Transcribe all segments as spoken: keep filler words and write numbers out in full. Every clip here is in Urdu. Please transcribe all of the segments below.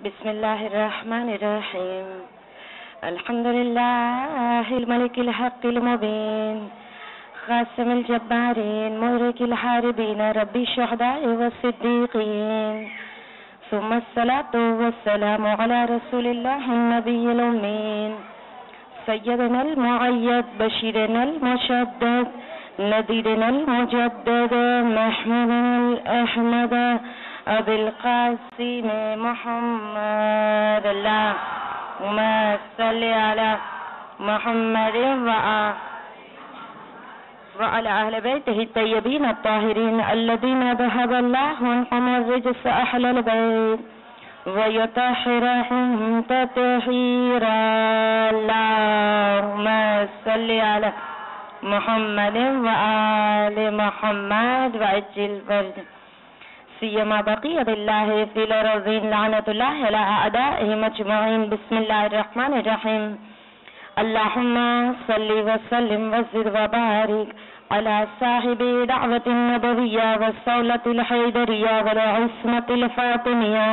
بسم الله الرحمن الرحيم. الحمد لله الملك الحق المبين خاسم الجبارين مهلك الحاربين رب الشهداء والصديقين، ثم الصلاة والسلام على رسول الله النبي الأمين سيدنا المعيد بشيرنا المشدد نذيرنا المجدد محمودنا الأحمد أبي القاسم محمد. اللهم صل على محمد وعلى أهل بيته الطيبين الطاهرين الذين ذهب الله عنهم الرجس أهل البيت ويطهرهم تطهيرا. اللهم صل على محمد وآل محمد وعجل فرجهم سيما بقية الله في الأرضين لعنة الله على أعدائهم أجمعين. بسم الله الرحمن الرحيم. اللهم صل وسلم وزد وبارك على صاحب دعوة النبوية والصولة الحيدرية والعصمة الفاطمية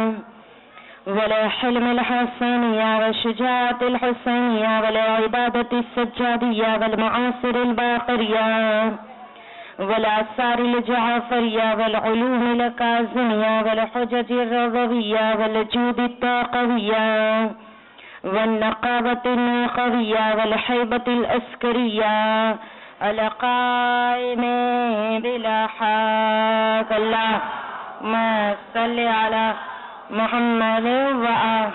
والحلم الحسنية والشجاعة الحسينية والعبادة السجادية والمعاصر الباقرية والآثار الجعفرية والعلوم الكاظمية والحجج الرضوية والجود الطاقوية والنقابة الناقوية والحيبة الأسكرية القائم بلا حق. اللهم صل على محمد وآل.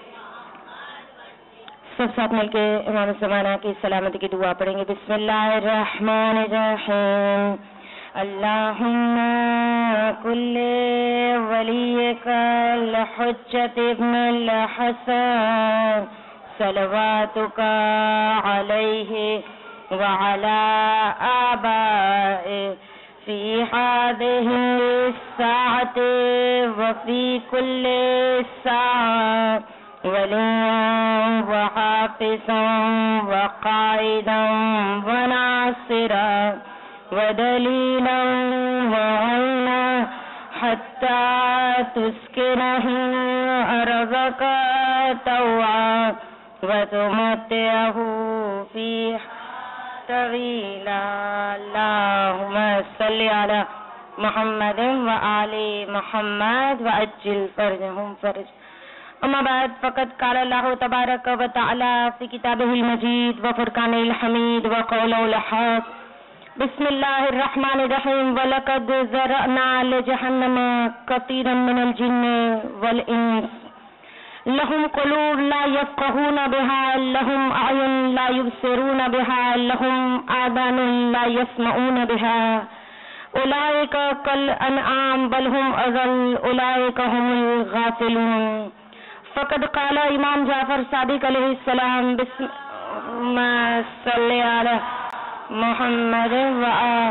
سب ساتھ مل کے امام زمانہ کی سلامتی کی دعا پڑھیں گے. بسم اللہ الرحمن الرحیم. اللہم کل ولیک الحجت ابن الحسن صلواتک علیہ وعلى آبائه في هذه الساعة وفي كل ساعة وليا وحافظا وقائدا وناصرا ودليلا وعينا حتى تسكنه أرضك طوعا وتمتعه فيها طويلا. اللهم صل على محمد وآل محمد وعجل فرجهم فرج. اما بعد فقد قال الله تبارك وتعالى في كتابه المجيد وفرقان الحميد وقوله الحق. بسم الله الرحمن الرحيم. ولقد ذرأنا لجهنم كثيرا من الجن والإنس لهم قلوب لا يفقهون بها لهم أعين لا يبصرون بها لهم آذان لا يسمعون بها أولئك كالأنعام بل هم أضل أولئك هم الغافلون. فقد قال امام جعفر صادق علیہ السلام. بسم ما صل على محمد وآل.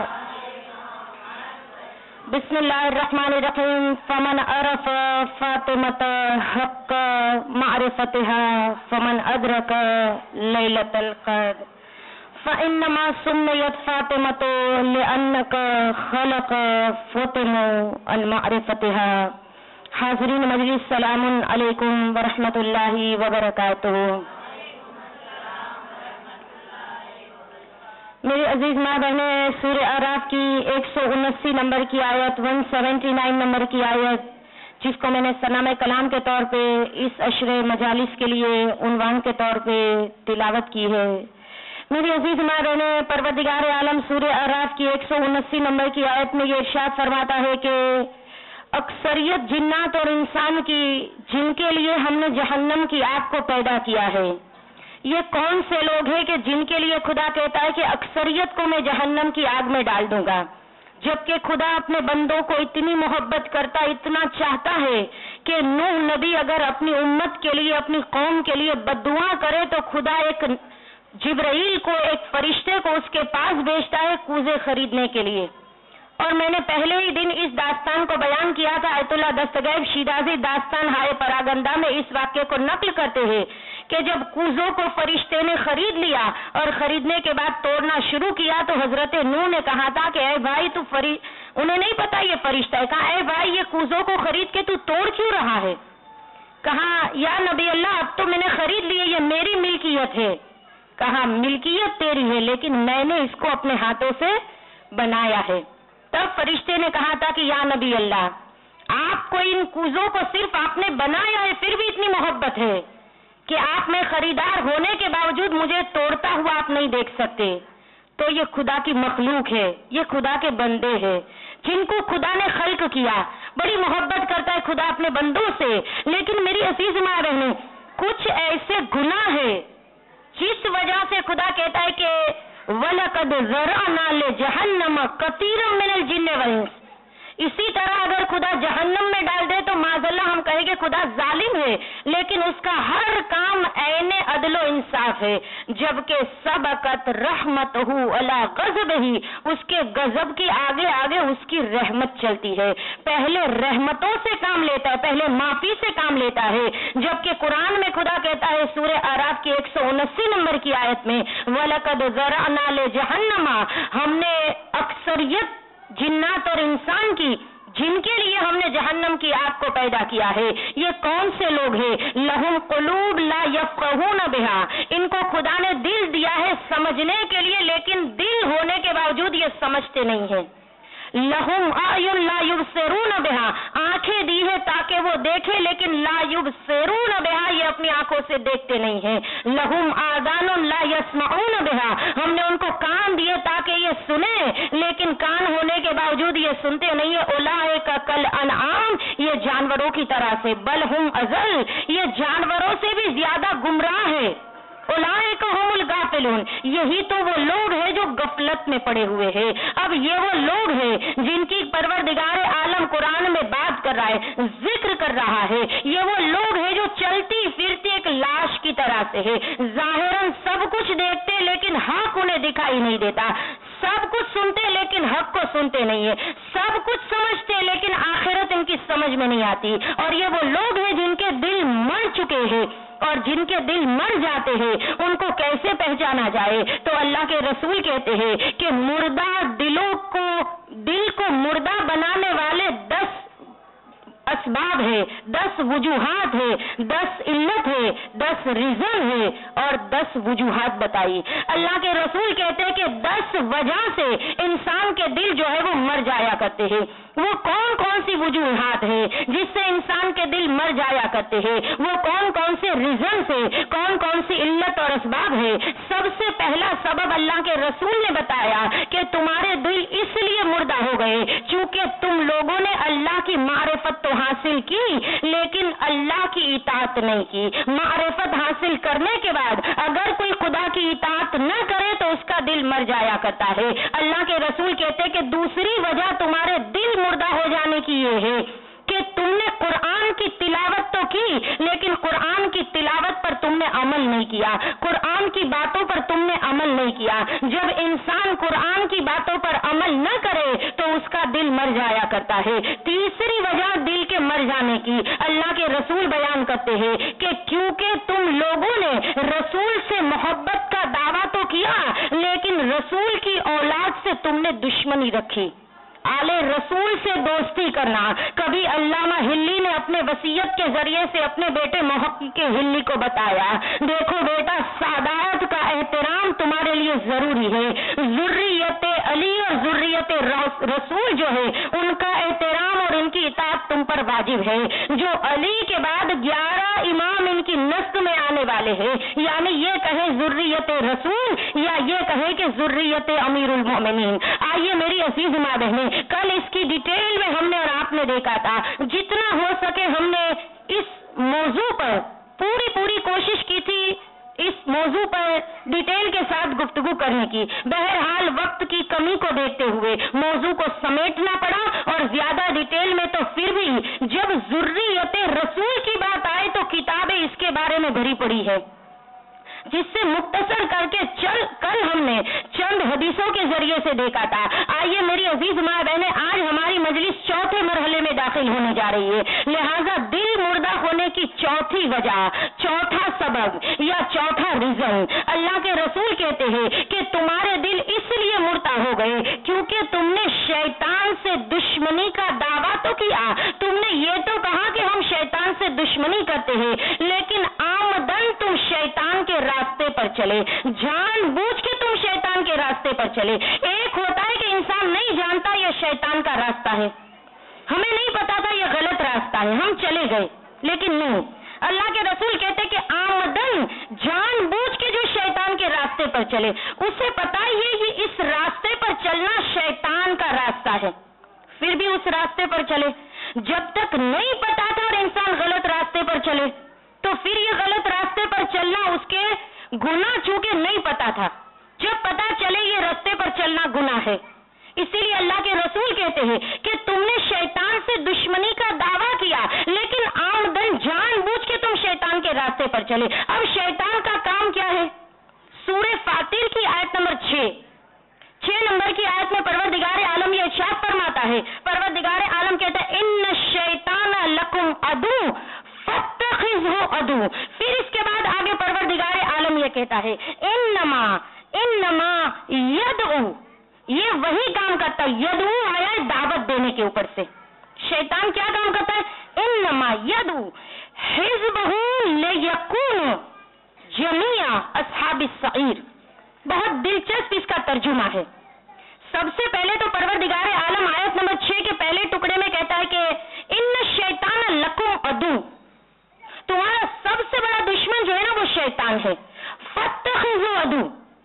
بسم اللہ الرحمن الرحیم. فمن عرف فاطمة حق معرفتها فمن أدرك ليلة القدر فإنما سميت فاطمة لأنك خلق فاطمة عن معرفتها. حاضرین مجلس سلام علیکم ورحمۃ اللہ وبرکاتہ. میرے عزیز ماں بہنیں، سورہ اعراف کی ایک سو انسی نمبر کی آیت ایک سو انہتر نمبر کی آیت جس کو میں نے سنامہ کلام کے طور پہ اس عشر مجالس کے لیے عنوان کے طور پہ تلاوت کی ہے. میری عزیز ماں بہنیں، پروردگار عالم سورہ اعراف کی ایک سو انسی نمبر کی آیت میں یہ ارشاد فرماتا ہے کہ اکثریت جنات اور انسان کی جن کے لیے ہم نے جہنم کی آگ کو پیدا کیا ہے، یہ کون سے لوگ ہیں کہ جن کے لیے خدا کہتا ہے کہ اکثریت کو میں جہنم کی آگ میں ڈال دوں گا، جبکہ خدا اپنے بندوں کو اتنی محبت کرتا، اتنا چاہتا ہے کہ نوح نبی اگر اپنی امت کے لیے، اپنی قوم کے لیے بددعا کرے تو خدا ایک جبرائیل کو، ایک فرشتے کو اس کے پاس بھیجتا ہے کوزے خریدنے کے لیے. اور میں نے پہلے ہی دن اس داستان کو بیان کیا تھا. آیت اللہ دستگیب شیرازی داستان ہائے پراگندہ میں اس واقعے کو نقل کرتے ہیں کہ جب کوزوں کو فرشتے نے خرید لیا اور خریدنے کے بعد توڑنا شروع کیا تو حضرت نوح نے کہا تھا کہ اے بھائی تو فری انہیں نہیں پتا یہ فرشتہ ہے. کہا اے بھائی یہ کوزوں کو خرید کے تو توڑ کیوں رہا ہے؟ کہا یا نبی اللہ اب تو میں نے خرید لی ہے، یہ میری ملکیت ہے. کہا ملکیت تیری ہے لیکن میں نے اس کو اپنے ہاتھوں سے بنایا ہے. تب فرشتے نے کہا تھا کہ یا نبی اللہ آپ کو ان کوزوں کو صرف آپ نے بنایا ہے، پھر بھی اتنی محبت ہے کہ آپ میں خریدار ہونے کے باوجود مجھے توڑتا ہوا آپ نہیں دیکھ سکتے. تو یہ خدا کی مخلوق ہے، یہ خدا کے بندے ہیں جن کو خدا نے خلق کیا. بڑی محبت کرتا ہے خدا اپنے بندوں سے. لیکن میری عزیز ماں بہنیں، کچھ ایسے گناہ ہے جس وجہ سے خدا کہتا ہے کہ وَلَقَدْ ذَرَأْنَا لِجَهَنَّمَ كَثِيرًا مِنَ الْجِنِّ وَالْإِنسِ. اسی طرح اگر خدا جہنم میں ڈال دے تو معاذ اللہ ہم کہیں گے خدا ظالم ہے، لیکن اس کا ہر کام عین عدل و انصاف ہے. جبکہ سبقت رحمتہ علی غضبہ، اس کے غضب کے آگے آگے اس کی رحمت چلتی ہے. پہلے رحمتوں سے کام لیتا ہے، پہلے معافی سے کام لیتا ہے. جبکہ قرآن میں خدا کہتا ہے سورہ اعراف کی ایک سو انسی نمبر کی آیت میں وَلَقَدْ ذَرَأْنَا لِجَهَنَّمَ، ہم نے اکثریت جنات اور انسان کی جن کے لیے ہم نے جہنم کی آگ کو پیدا کیا ہے. یہ کون سے لوگ ہیں؟ لہم قلوب لا یفقہون بہا، ان کو خدا نے دل دیا ہے سمجھنے کے لیے لیکن دل ہونے کے باوجود یہ سمجھتے نہیں ہیں. لہم اعین لا یبصرون بہا، آنکھیں دی ہے تاکہ وہ دیکھے لیکن لا یبصرون بہا، یہ اپنی آنکھوں سے دیکھتے نہیں ہیں. لہم آذان لا یسمعون بہا، ہم نے ان کو کان دیے تاکہ یہ سنیں لیکن کان ہونے کے باوجود یہ سنتے نہیں ہیں. اولئک کالانعام، یہ جانوروں کی طرح سے. بل ہم اضل، یہ جانوروں سے بھی زیادہ گمراہ ہے. اولئک هم الغافلون، یہی تو وہ لوگ ہیں جو غفلت میں پڑے ہوئے ہیں. اب یہ وہ لوگ ہیں جن کی پروردگار عالم قرآن میں بات کر رہا ہے، ذکر کر رہا ہے. یہ وہ لوگ ہیں جو چلتی پھرتی ایک لاش کی طرح سے ہے. ظاہراً سب کچھ دیکھتے لیکن حق انہیں دکھائی نہیں دیتا، سب کچھ سنتے لیکن حق کو سنتے نہیں ہیں، سب کچھ سمجھتے لیکن آخرت ان کی سمجھ میں نہیں آتی. اور یہ وہ لوگ ہیں جن کے دل مر چکے ہیں، اور جن کے دل مر جاتے ہیں ان کو کیسے پہچانا جائے؟ تو اللہ کے رسول کہتے ہیں کہ مردہ دلوں کو دل کو مردہ بنانے والے دس اسباب ہے، دس وجوہات ہے، دس علت ہے، دس ریزن ہے اور دس وجوہات بتائی. اللہ کے رسول کہتے ہیں کہ دس وجہ سے انسان کے دل جو ہے وہ مر جایا کرتے ہیں. وہ کون کون سی وجوہات ہے جس سے انسان کے دل مر جایا کرتے ہیں؟ وہ کون کون سے ریزن سے، کون کون سی علت اور اسباب ہے؟ سب سے پہلا سبب اللہ کے رسول نے بتایا کہ تمہارے دل اس لیے مردہ ہو گئے چونکہ تم لوگوں نے اللہ کی معرفت تو حاصل کی لیکن اللہ کی اطاعت نہیں کی. معرفت حاصل کرنے کے بعد اگر کوئی خدا کی اطاعت نہ کرے تو اس کا دل مر جایا کرتا ہے. اللہ کے رسول کہتے کہ دوسری وجہ تمہارے دل مردہ ہو جانے کی یہ ہے کہ تم نے قرآن کی تلاوت تو کی لیکن قرآن کی تلاوت پر تم نے عمل نہیں کیا، قرآن کی باتوں پر تم نے عمل نہیں کیا. جب انسان قرآن کی باتوں پر عمل نہ کرے تو اس کا دل مر جایا کرتا ہے. تیسری وجہ دل کے مر جانے کی اللہ کے رسول بیان کرتے ہیں کہ کیونکہ تم لوگوں نے رسول سے محبت کا دعویٰ تو کیا لیکن رسول کی اولاد سے تم نے دشمنی رکھی. آل رسول سے دوستی کرنا. کبھی علامہ ہلی نے اپنے وصیت کے ذریعے سے اپنے بیٹے محقق ہلی کو بتایا، دیکھو بیٹا سادات کا احترام تمہارے لیے ضروری ہے. ذریت علی اور ذریت رسول جو ہے ان کا احترام اور ان کی اطاعت تم پر واجب ہے. جو علی کے بعد گیارہ امام ان کی نسل میں آنے والے ہیں، یعنی یہ کہیں ذریت رسول یا یہ کہیں کہ ذریت امیر المومنین. آئیے میری عزیز ماں بہنیں، کل اس کی ڈیٹیل میں ہم نے اور آپ نے دیکھا تھا. جتنا ہو سکے ہم نے اس موضوع پر پوری پوری کوشش کی تھی اس موضوع پر ڈیٹیل کے ساتھ گفتگو کرنے کی. بہرحال وقت کی کمی کو دیکھتے ہوئے موضوع کو سمیٹنا پڑا اور زیادہ ڈیٹیل میں تو پھر بھی جب ذریت رسول کی بات آئے تو کتابیں اس کے بارے میں بھری پڑی ہے جس سے مختصر کر کے چل کل ہم نے چند حدیثوں کے ذریعے سے دیکھا تھا. آئیے میری عزیز ماں بہنیں، آج ہماری مجلس چوتھے مرحلے میں داخل ہونے جا رہی ہے، لہذا دل مردہ ہونے کی चौथी वजह, चौथा सबब या चौथा रीजन, अल्लाह के रसूल कहते हैं कि तुम्हारे दिल इसलिए मुर्ता हो गए क्योंकि तुमने शैतान से दुश्मनी का दावा तो किया, तुमने ये तो कहा कि हम शैतान से दुश्मनी करते हैं, लेकिन आमदन तुम शैतान के रास्ते पर चले, जानबूझ के तुम शैतान के रास्ते पर चले। एक होता है कि इंसान नहीं जानता ये शैतान का रास्ता है, हमें नहीं पता था ये गलत रास्ता है, हम चले गए, लेकिन नहीं, अल्लाह के रसूल कहते कि आमदन जानबूझ के जो शैतान के रास्ते पर चले, उसे पता ही है ये इस रास्ते पर चलना शैतान का रास्ता है, फिर भी उस रास्ते पर चले। जब तक नहीं पता था और इंसान गलत रास्ते पर चले तो फिर ये गलत रास्ते पर चलना उसके गुनाह चूंकि नहीं पता था, जब पता चले ये रास्ते पर चलना गुनाह है। इसीलिए अल्लाह के रसूल कहते हैं कि तुमने शैतान से दुश्मनी का दावा किया लेकिन आमदन जानबूझ के तुम शैतान के रास्ते पर चले। अब शैतान का काम क्या है? सूरह फातिर की आयत नंबर छह छह नंबर की आयत में परवरदिगार आलम ये इरशाद फरमाता है, परवरदिगार आलम कहता है इन्न शैतान लकुम अदू फत्तखिज़हु अदू। फिर इसके बाद आगे परवरदिगार आलम ये कहता है इन्नमा इन्नमा यदउ, ये वही काम करता है, यदू आया है दावत देने के ऊपर से। शैतान क्या काम करता है? इन्नमा यदू हिज़्बहु लियकुनु जमीआ अस्हाबिस सईर। बहुत दिलचस्प इसका तर्जुमा है। सबसे पहले तो परवरदिगार आलम आयत नंबर छह के पहले टुकड़े में कहता है कि इन्न शैतान लकुम अदू, तुम्हारा सबसे बड़ा दुश्मन जो है ना वो शैतान है। फत्तखिज़हु अदू,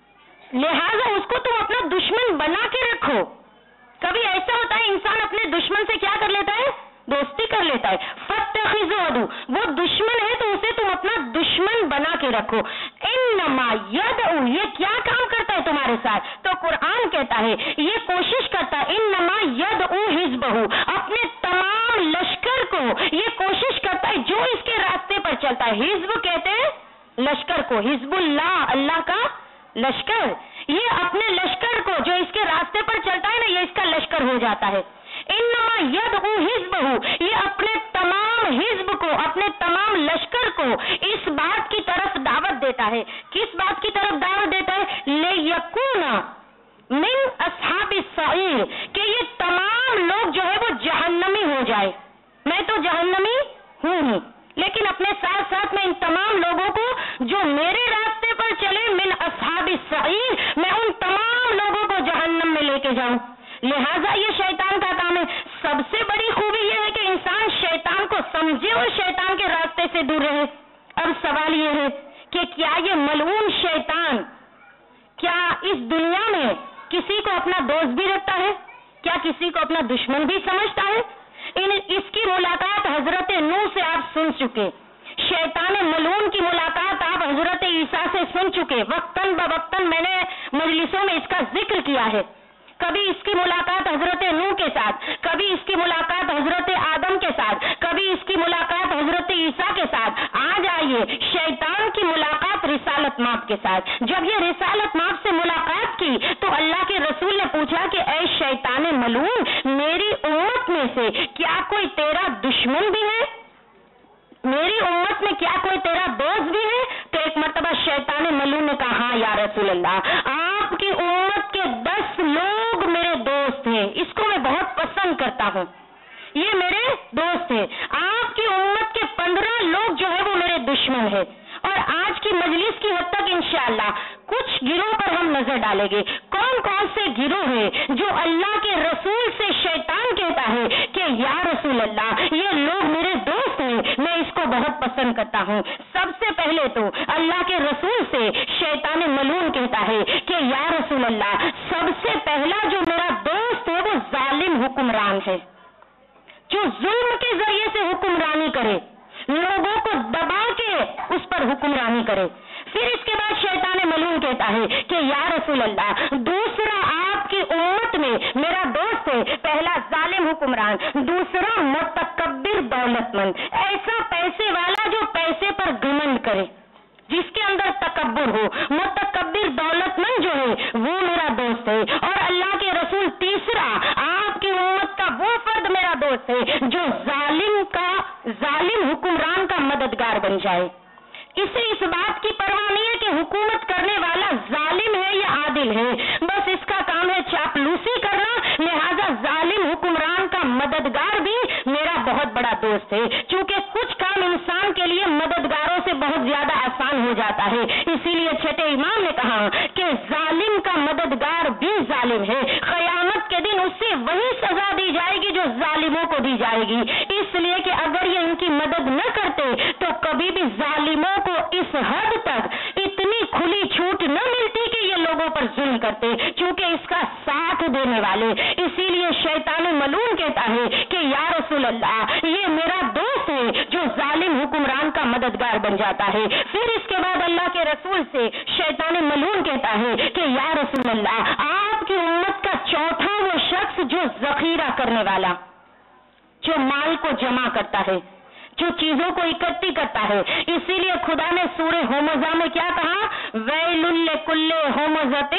लिहाजा उसको तुम अपना दुश्मन बना के रखो। कभी ऐसा होता है इंसान अपने दुश्मन से क्या कर लेता है? दोस्ती कर लेता है। फत्तखिज़हु अदू, वो दुश्मन है तो उसे तुम अपना दुश्मन बना के रखो। इन्नमा यदउ, ये क्या काम करता है तुम्हारे साथ? तो कुरान कहता है ये कोशिश करता है, इन्नमा यदउ हिज़्बहु, अपने तमाम लश्कर को ये कोशिश करता है जो इसके रास्ते पर चलता है। हिज़्ब कहते हैं लश्कर को, हिज़्बुल्लाह अल्लाह का लश्कर, ये अपने लश्कर को जो इसके रास्ते पर चलता है ना ये इसका लश्कर हो जाता है। इन्नमा यदउ हिज़्बहु, ये अपने तमाम हिज़्ब को, अपने तमाम लश्कर को इस बात की तरफ दावत देता है। किस बात की तरफ दावत देता है? लियकुना मिन अस्हाबिस सईर, कि ये तमाम लोग जो है वो जहन्नमी हो जाए। मैं तो जहन्नमी हूँ ही, लेकिन अपने साथ साथ में इन तमाम लोगों को जो मेरे रास्ते पर चले, मिन अस्हाबिस सईर, मैं उन तमाम लोगों को जहन्नम में लेके जाऊं। लिहाजा ये शैतान का काम है। सबसे बड़ी खूबी यह है कि इंसान शैतान को समझे और शैतान के रास्ते से दूर रहे। अब सवाल यह है कि क्या ये मलऊन शैतान क्या इस दुनिया में किसी को अपना दोस्त भी रखता है? क्या किसी को अपना दुश्मन भी समझता है? इन इसकी मुलाकात हजरत नूह से आप सुन चुके, शैतान मलून की मुलाकात आप हजरत ईसा से सुन चुके। वक्तन ब वक्तन मैंने मजलिसों में इसका जिक्र किया है। कभी इसकी मुलाकात हजरत नूह के साथ, कभी इसकी मुलाकात हजरत आदम के साथ, कभी इसकी मुलाकात हजरत ईसा के साथ। आज आइए शैतान की मुलाकात रिसालत माप के साथ। जब ये रिसालत माप से मुलाकात की तो अल्लाह के रसूल ने पूछा कि ऐ शैतान मलून, मेरी उम्मत में से क्या कोई तेरा दुश्मन भी है? मेरी उम्मत में क्या कोई तेरा दोस्त भी है? तो एक मर्तबा शैतान मलून ने कहा हाँ या रसूल अल्लाह, आपकी उम्मत के दस लोग मेरे दोस्त हैं, इसको मैं बहुत पसंद करता हूँ, ये मेरे दोस्त हैं। आपकी उम्मत के पंद्रह लोग जो है वो मेरे दुश्मन है। और आज की मजलिस की हद तक इंशाअल्लाह कुछ गिरोह पर हम नजर डालेंगे। कौन कौन से गिरोह है जो अल्लाह के रसूल से शैतान कहता है कि या रसूल अल्लाह ये लोग मेरे दोस्त हैं, मैं इसको बहुत पसंद करता हूँ। सबसे पहले तो अल्लाह के रसूल से शैतान मलून कहता है कि या रसूल अल्लाह, सबसे पहला जो मेरा दोस्त है वो जालिम हुक्मरान है, जो जुल्म के जरिए से हुक्मरानी करे, लोगों को दबा के उस पर हुक्मरानी करे। फिर इसके बाद शैतान मलून कहता है कि या रसूल अल्लाह, दूसरा आपकी उम्मत में मेरा दोस्त है, पहला जालिम हुक्मरान, दूसरा मुतकब्बिर दौलतमंद, ऐसा पैसे वाला जो पैसे पर घमंड करे, जिसके अंदर तकब्बुर हो। मुतकब्बिर दौलतमंद जो है वो मेरा दोस्त है। और अल्लाह के रसूल तीसरा आपकी उम्मत का वो फर्द मेरा दोस्त है जो जालिम का जालिम हुक्मरान का मददगार بن جائے. اسے اس بات کی پرواہ نہیں ہے کہ حکومت کرنے والا ظالم ہے یا عادل ہے، بس اس کا کام ہے چاپلوسی کرنا. لہذا ظالم حکمران کا مددگار بھی میرا بہت بڑا دوست ہے، چونکہ کچھ کام انسان کے لیے مددگاروں سے بہت زیادہ آسان ہو جاتا ہے. اسی لیے چھٹے امام نے کہا کہ ظالم کا مددگار بھی ظالم ہے، قیامت کے دن اسے وہی سزا دی جائے گی جو ظالموں کو دی جائے گی. اس لیے کہ اگر یہ ان کی مدد نہ کرتے تو کبھی بھی ظالموں کو اس حد تک اتنی کھلی چھوٹ نہ ملتی کہ یہ لوگوں پر ظلم کرتے، چونکہ اس کا ساتھ دینے والے. اسی لیے شیطان ملعون کہتا ہے کہ یا رسول اللہ یہ میرا دوست ہے جو ظالم حکمران کا مددگار بن جاتا ہے. پھر اس کے بعد اللہ کے رسول سے شیطان ملعون کہتا ہے کہ یا رسول اللہ آپ کی امت کا چوتھا وہ شخص جو ذخیرہ کرنے والا، جو مال کو جمع کرتا ہے، جو چیزوں کو اکٹھی کرتا ہے. اسی لیے خدا نے سورہ ہومزہ میں کیا کہا؟ ویل لکل ہومزۃ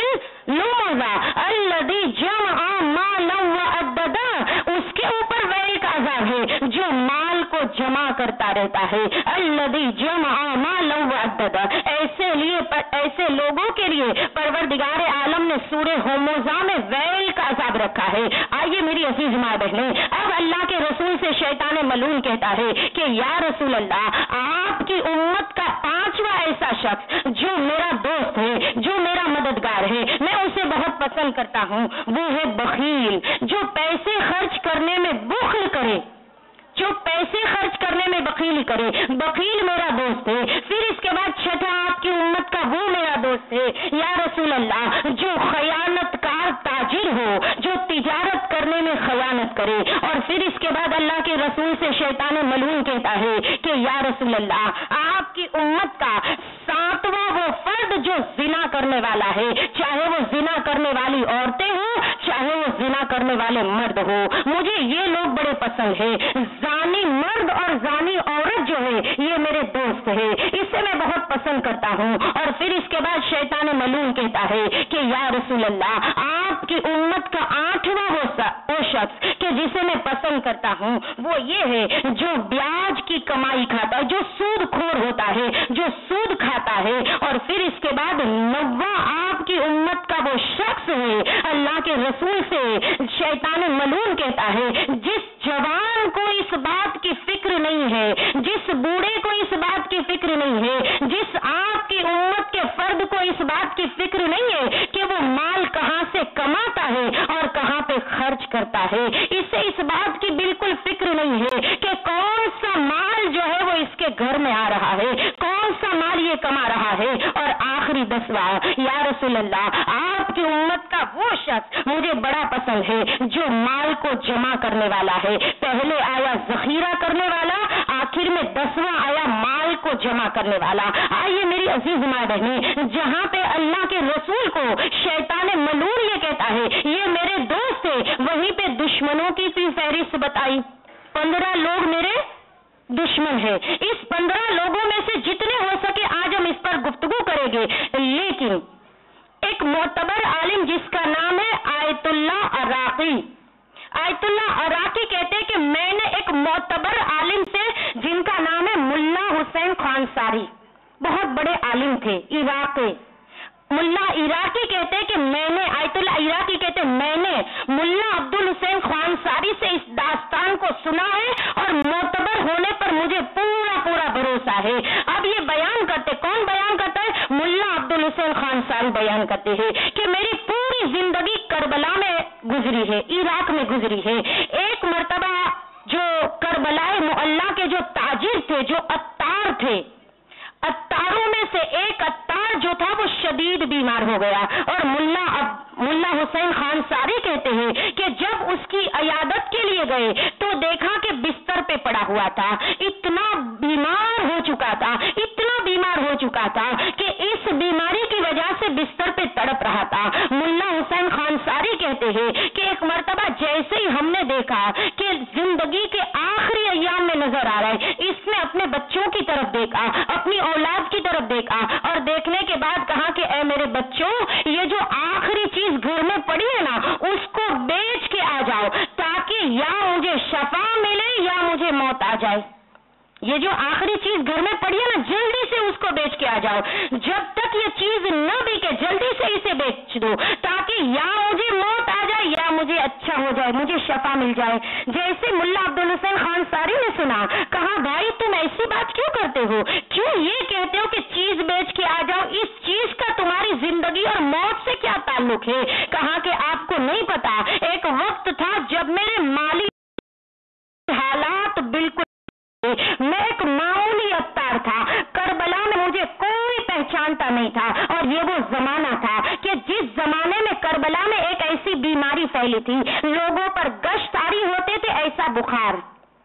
لمزہ الذی جمع مالا وعددا. اس کے اوپر ویل کا عذاب ہے جو مال کو جمع کرتا رہتا ہے. الذی جمع مالا وعددا. ایسے لیے ایسے لوگوں کے لیے پروردگار عالم نے سورہ ہومزہ میں ویل کا عذاب رکھا ہے. آئیے میری عزیز ماں بہنیں، اب اللہ کے رسول سے شیطان ملعون کہتا ہے کہ یا رسول اللہ آپ کی امت کا پانچواں ایسا شخص جو میرا دوست ہے، جو میرا مددگار ہے، میں اسے بہت پسند کرتا ہوں، وہ ہے بخیل، جو پیسے خرچ کرنے میں بخل کرے، جو پیسے خرچ کرنے میں بخیل کرے. بخیل میرا دوست ہے. پھر اس کے بعد چھٹا آپ کی امت کا وہ میرا دوست ہے یا رسول اللہ جو خیانت کار تاجر ہو، جو تجارت کرنے میں خیانت کرے. اور پھر اس کے بعد اللہ کے رسول سے شیطان ملعون کہتا ہے کہ یا رسول اللہ آپ کی امت کا ساتواں وہ فرد جو زنا کرنے والا ہے، چاہے وہ زنا کرنے والی عورتیں ہوں، چاہے وہ زنا کرنے والے مرد ہو. مجھے یہ لوگ بڑے پسند ہیں. زانی مرد اور زانی عورت جو ہے یہ میرے دوست ہے، اسے میں بہت پسند کرتا ہوں. اور پھر اس کے بعد شیطان ملعون کہتا ہے کہ یا رسول اللہ آپ کی امت کا آٹھواں وہ شخص کہ جسے میں پسند کرتا ہوں وہ یہ ہے جو بیاج کی کمائی کھاتا ہے، جو سود خور ہوتا ہے، جو سود کھاتا ہے. اور پھر اس کے بعد نواں آپ کی امت کا وہ شخص ہے اللہ کے رسول سے شیطان ملعون کہتا ہے جس جوان کو اس بات کی فکر نہیں ہے، جس بوڑھے کو اس بات کی فکر نہیں ہے، جس آپ کی امت کے فرد کو اس بات کی فکر نہیں ہے کہ وہ مال کہاں سے کماتا ہے اور کہاں پہ خرچ کرتا ہے. اسے اس بات کی بالکل فکر نہیں ہے کہ کون سا مال جو ہے وہ اس کے گھر میں آ رہا ہے، کون سا مال یہ کما رہا ہے. اور آخری دسواں یا رسول اللہ آپ کی امت کا وہ شخص مجھے بڑا پسند ہے جو مال کو جمع کرنے والا ہے. پہلے آیا ذخیرہ کرنے والا، آخر میں دسواں آیا مال کو جمع کرنے والا. آئیے میری عزیز ماں بہنیں، جہاں پہ اللہ کے رسول کو شیطان ملعون یہ کہتا ہے یہ میرے دوست ہے، وہیں پہ دشمنوں کی بھی فہرست بتائی. پندرہ لوگ میرے دشمن ہے. اس پندرہ لوگوں میں سے جتنے ہو سکے آج ہم اس پر گفتگو کریں گے. لیکن ایک معتبر عالم جس کا نام ہے آیت اللہ عراقی، آیت اللہ عراقی کہتے ہیں کہ میں نے ایک معتبر عالم سے جن کا نام ہے ملا حسین خانساری، بہت بڑے عالم تھے عراق کے. ملا عراقی کہتے ہیں کہ میں نے آیت اللہ عراقی کہتے ہیں میں نے ملا عبد الحسین خانساری سے اس داستان کو سنا ہے اور معتبر ہونے پر مجھے پورا پورا بھروسہ ہے. اب یہ بیان کرتے، کون بیان کرتا ہے؟ ملا عبد الحسین خانساری بیان کرتے ہیں کہ میری پوری زندگی کربلا میں گزری ہے، عراق میں گزری ہے. ایک مرتبہ جو کربلا معلی کے جو تاجر تھے، جو عطار تھے، عطاروں میں سے ایک عطار جو تھا وہ شدید بیمار ہو گیا. اور ملا ملا حسین خانساری کہتے ہیں کہ جب اس کی عیادت کے لیے گئے تو دیکھا کہ بستر پہ پڑا ہوا تھا، اتنا بیمار ہو چکا تھا، اتنا بیمار ہو چکا تھا کہ اس بیماری کی وجہ سے بستر پہ تڑپ رہا تھا. ملا حسین خانساری کہتے ہیں کہ ایک مرتبہ جیسے ہی ہم نے دیکھا کہ زندگی کے آخری ایام میں نظر آ رہا ہے، اس نے اپنے بچوں کی طرف دیکھا، اپنی اولاد کی طرف دیکھا اور دیکھنے کے بعد کہا کہ اے میرے بچوں، یہ جو آخری چیز گھر میں پڑی ہے نا اس کو بیچ کے آ جاؤ تاکہ یا مجھے شفا ملے یا مجھے موت آ جائے. یہ جو آخری چیز گھر میں پڑی ہے आ जाओ, जब तक ये चीज न बिके जल्दी से इसे बेच दो, ताकि या मुझे मौत आ जाए या मुझे अच्छा हो जाए, मुझे शफा मिल जाए। जैसे मुल्ला अब्दुल हुसैन खान सारी ने सुना, कहा भाई तुम ऐसी बात क्यों करते हो, क्यों ये कहते हो कि चीज बेच के आ जाओ, इस चीज का तुम्हारी जिंदगी और मौत से क्या ताल्लुक है? कहा कि आपको नहीं पता, एक वक्त था जब मेरे माली हालात बिल्कुल, मैं एक मामूली अवतार था, करबला में मुझे कोई पहचानता नहीं था। और ये वो जमाना था कि जिस जमाने में करबला में एक ऐसी बीमारी फैली थी, लोगों पर गश्त तारी होते थे, ऐसा बुखार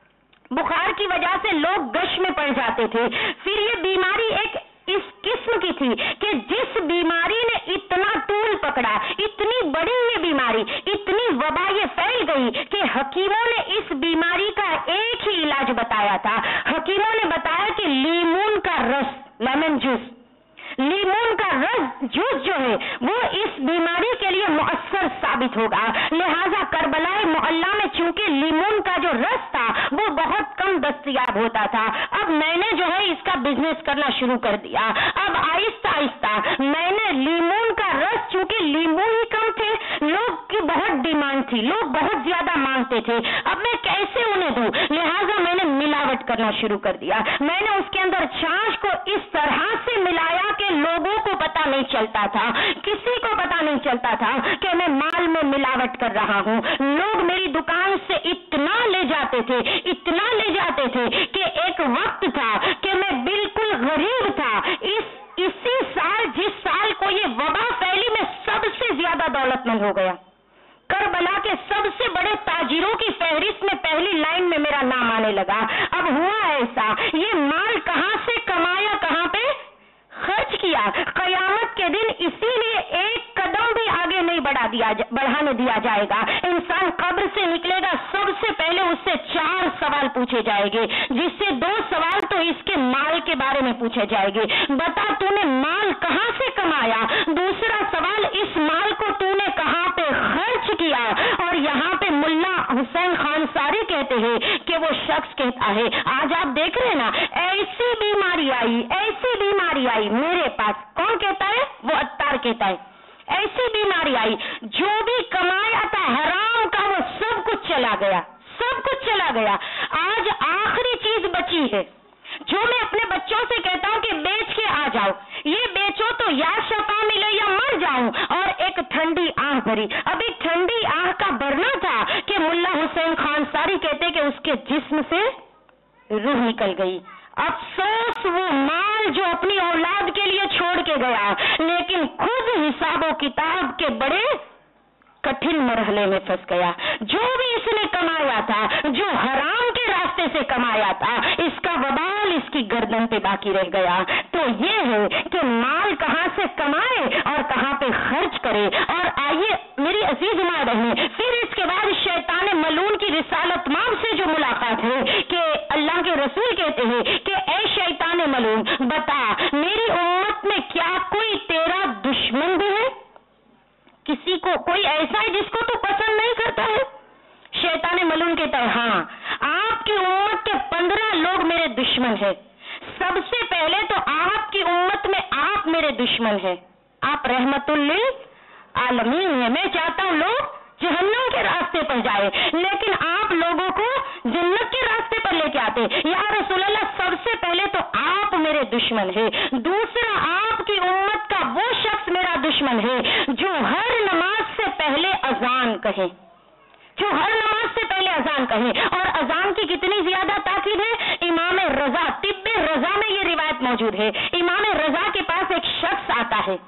बुखार की वजह से लोग गश में पड़ जाते थे। फिर ये बीमारी एक इस किस्म की थी कि जिस बीमारी ने इतना टूल पकड़ा, इतनी बड़ी ये बीमारी, इतनी वबा ये फैल गई कि हकीमों ने इस बीमारी का एक ही इलाज बताया था। हकीमों ने बताया कि लीमून का रस, लेमन जूस, लीमून का रस जूस जो है वो इस बीमारी के लिए मुअस्सर साबित होगा। लिहाजा करबलाए मोहल्ला में चूंकि लीमून का जो रस था वो बहुत कम दस्तयाब होता था, अब मैंने जो है इसका बिजनेस करना शुरू कर दिया। अब आहिस्ता आहिस्ता मैंने लीमून का रस, चूंकि लीमू ही कम थे, लोग की बहुत डिमांड थी, लोग बहुत ज्यादा मांगते थे, अब मैं कैसे उन्हें दूं? लिहाजा मैंने मिलावट करना शुरू कर दिया। मैंने उसके अंदर छाछ को इस तरह से मिलाया कि लोगों को पता नहीं चलता था, किसी को पता नहीं चलता था कि मैं माल में मिलावट कर रहा हूं। लोग मेरी दुकान से इतना ले जाते थे, इतना ले जाते थे कि एक वक्त था कि मैं बिल्कुल गरीब था। इस इसी साल, जिस साल को ये वबा फैली, मैं सबसे ज्यादा दौलतमंद हो गया। करबला के सबसे बड़े ताजिरों की फहरिस्त में पहली लाइन में मेरा नाम आने लगा। अब हुआ ऐसा, ये माल कहां से कमाया, कहां पे खर्च किया? कयामत के दिन इसीलिए एक कदम भी आगे नहीं बढ़ा दिया बढ़ाने दिया जाएगा। इंसान कब्र से निकलेगा, सबसे पहले उससे चार सवाल पूछे जाएंगे, जिससे दो सवाल तो इसके माल के बारे में पूछे जाएंगे। बता तूने माल कहां से कमाया? दूसरा सवाल, इस माल को तूने कहां पे खर्च किया? और यहाँ पे मुल्ला हुसैन खान सारी कहते हैं कि वो शख्स कहता है, आज आप देख रहे हैं ना, ऐसी बीमारी आई, ऐसी बीमारी आई मेरे पास। कौन कहता है? वो अत्तार कहता है, ऐसी बीमारी आई, जो भी कमाया था हराम का वो सब कुछ चला गया, सब कुछ चला गया। आज आखिरी चीज बची है जो मैं अपने बच्चों से कहता हूं कि बेच के आ जाओ, ये बेचो तो या शफा मिले या मर जाऊं। और एक ठंडी आह भरी, अभी ठंडी आह का भरना था कि मुल्ला हुसैन खान सारी कहते कि उसके जिस्म से रूह निकल गई। अफसोस वो माल जो अपनी औलाद के लिए छोड़ के गया, लेकिन खुद हिसाबो किताब के बड़े कठिन मरहले में फंस गया। जो भी इसने कमाया था, जो हराम के रास्ते से कमाया था, इसका वबाल इसकी गर्दन पे बाकी रह गया। तो ये है कि माल कहां से कमाए और कहां पे खर्च करे। और आइए मेरी अजीज माँ बहनें, फिर इसके बाद शैतान मलून की रिसालत माब से जो मुलाकात है कि अल्लाह के रसूल कहते हैं कि ए शैतान मलून, बता मेरी उम्मत में क्या कोई तेरा दुश्मन भी है? किसी को कोई ऐसा है जिसको तू पसंद नहीं करता है? शैतान मलून कहता है, हाँ, आपकी उम्मत के पंद्रह लोग मेरे दुश्मन है। सबसे पहले तो आपकी उम्मत में आप मेरे दुश्मन है, आप रहमतुल लिल आलमीन है। मैं चाहता हूं लोग जहन्नम के रास्ते पर जाए, लेकिन आप लोगों को जन्नत के रास्ते पर लेके आते। या रसूलल्लाह, सबसे पहले तो आप मेरे दुश्मन है। दूसरा, आपकी उम्मत का वो शख्स मेरा दुश्मन है जो हर नमाज से पहले अजान कहे, जो हर नमाज से पहले अजान कहे। और अजान की कितनी ज्यादा ताकीद है? इमाम रजा, तिब्बे रजा में ये रिवायत मौजूद है। इमाम रजा के पास एक शख्स आता है,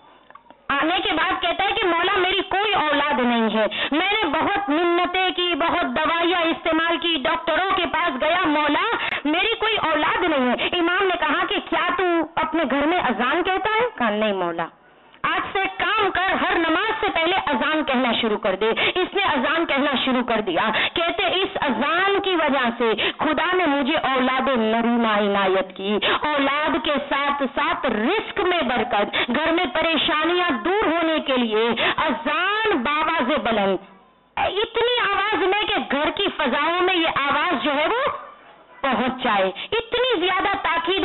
आने के बाद कहता है कि मौला मेरी कोई औलाद नहीं है, मैंने बहुत मिन्नतें की, बहुत दवाइयां इस्तेमाल की, डॉक्टरों के पास गया, मौला मेरी कोई औलाद नहीं है। इमाम ने कहा कि क्या तू अपने घर में अजान कहता है? कहा नहीं मौला। आज से काम कर, हर नमाज से पहले अजान कहना शुरू कर दे। इसने अजान कहना शुरू कर दिया। कहते इस अजान की वजह से खुदा ने मुझे औलाद नरीमा इनायत की, औलाद के साथ साथ रिस्क में बरकत, घर में परेशानियां दूर होने के लिए अजान बावाज़े बुलंद, इतनी आवाज में कि घर की फजाओं में ये आवाज जो है वो पहुंच जाए। इतनी ज्यादा ताकीद है बाबा